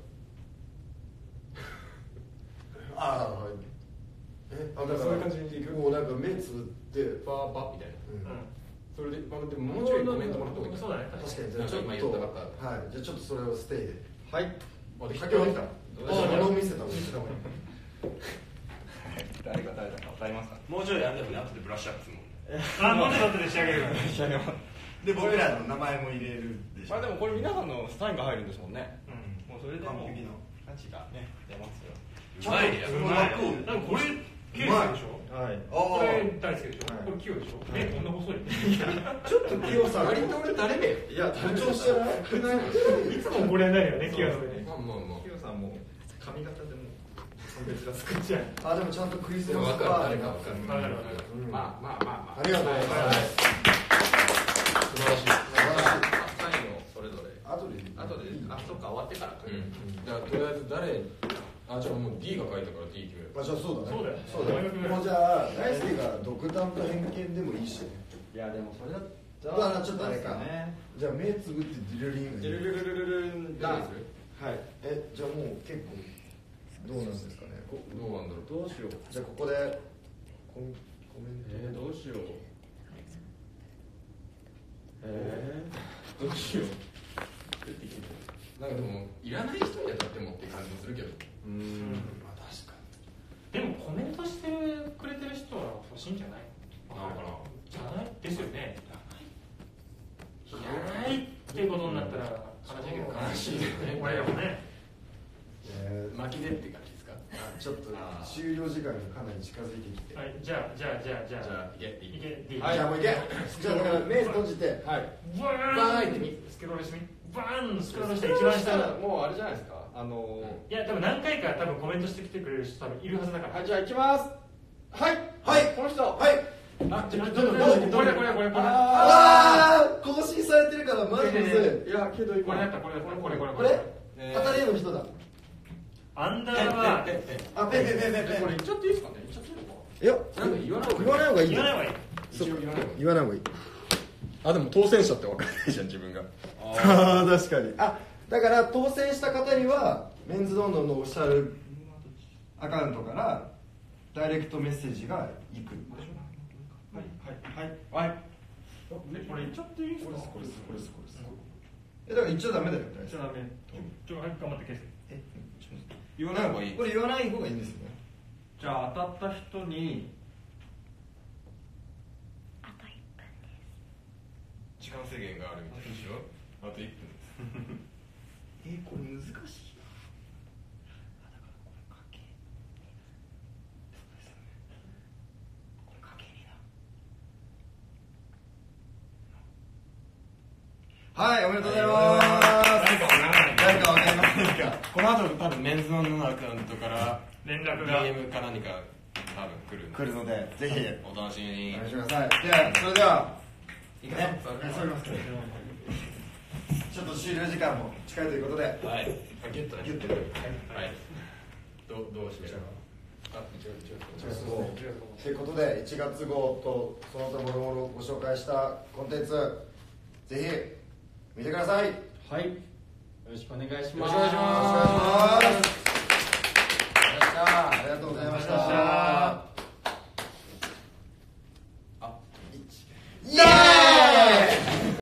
ああ、はい。だからそういう感じにいく？ もうなんか目つぶってバーバみたいな。 うん。 それで、まあ、でももうちょいコメントもらった方がいい。 そうだね。 確かに。じゃあちょっ今言ったかとった。 はい。じゃあちょっとそれをステイで。 はいあ、できた。 書き終わった。 ああ、見せた方がいい。 誰が誰だか分かりますか？ もうちょいやんでもね、後でブラッシュアップするもん。 あ、もうちょっと後で仕上げるから。 仕上げます。 で僕らの名前も入れるでしょ。 まあでもこれ皆さんのサインが入るんですもんね。 うん。 もうそれでもう完璧な価値がね出ますよ。 うまいね、やっうぱまい。なんかこれ圭介でしょ。 はい。 これ大好きでしょ。 はいこれ清でしょ。こんな細い。 ちょっと清さん。 割と俺誰めよ。 いや緊張してない。 いつもこれないよね、清の上で。 まあまあまあ。 キヨさんも髪型でも判別がつくんじゃない。 あ、でもちゃんとクリスでもマス分かる、誰か分かる。 分かる分かる。 まあまあまあまあ。 ありがとうございます。 素晴らしい。 サインをそれぞれ。 後で。 後で、あ、そっか終わってから。 じゃあとりあえず誰、あ、じゃあもう D が書いたから D 決める。 あ、じゃあそうだね。 そうだよ。 もうじゃあ大輔が独断と偏見でもいいしね。 いやでもそれだっただからちょっとあれかね。 じゃあ目つぶってディルリンがいい。 ルルルルルルンが。 はい。じゃあもう結構どうなんですかね。 どうなんだろう。 どうしよう。 じゃあここでコメント。 どうしよう。どうしよう。 なんかでもいらない人に当たってもって感じもするけど。 まあ確かでもコメントしてくれてる人は欲しいんじゃない？ なのかな。 じゃないですよね。いらないっていうことになったら悲しいけど。 悲しいよね。 俺らもね。 に。 巻きでって感じですか。 ちょっと終了時間がかなり近づいてきて。 はい、じゃあ。 じゃあいけ。 いけ。 じゃあもういけ。じゃあだから目閉じて。 はい。 バーンってみ。スクロールしてみ。バーンスクロールして一番下の。 もうあれじゃないですか。 いや多分何回か多分コメントしてきてくれる人多分いるはずだから。 はい、じゃあ行きます。はいはい。 この人。 はい。 あ、どれ。 ああ、更新されてるからまずむずいやけどこ今れだったこれ。 い。これ当たりの人だ。 アンダーはあ、ペン。 これ言っちゃっていいですかね。言っちゃっていいのか。 いやなんか言わない方がいい。 言わない方がいい言わない方がいい。 一応言わない方がいい。 言わない方がいい。 あ、でも当選者って分かんないじゃん自分が。 ああ、確かに。あ、だから当選した方にはメンズドンドンのオフィシャルアカウントからダイレクトメッセージが行く。 はい。これ言っちゃっていいですか？ これです。だから言っちゃダメだよ。 言っちゃダメ。頑張って消す。 言わない方がいい。 これ言わない方がいいんですね。 じゃあ当たった人にあと1分です。 時間制限があるみたいでしょ。あと1分です。 これ難しいな。はい、おめでとうございます。誰かわかりませんか。 この後多分メンズノンのアカウントから連絡が DM か何か多分来るんで。 来るので、ぜひお楽しみに。 お願いします。はい、ではそれではいいかね、ちょっと終了時間も近いということで。 はい。ギュッとね。 ギュッとはい。どうどうしてるということで1月号とその他もろもろご紹介したコンテンツぜひ見てください。 はい、よろしくお願いします。 よろしくお願いします。ありがとうございました。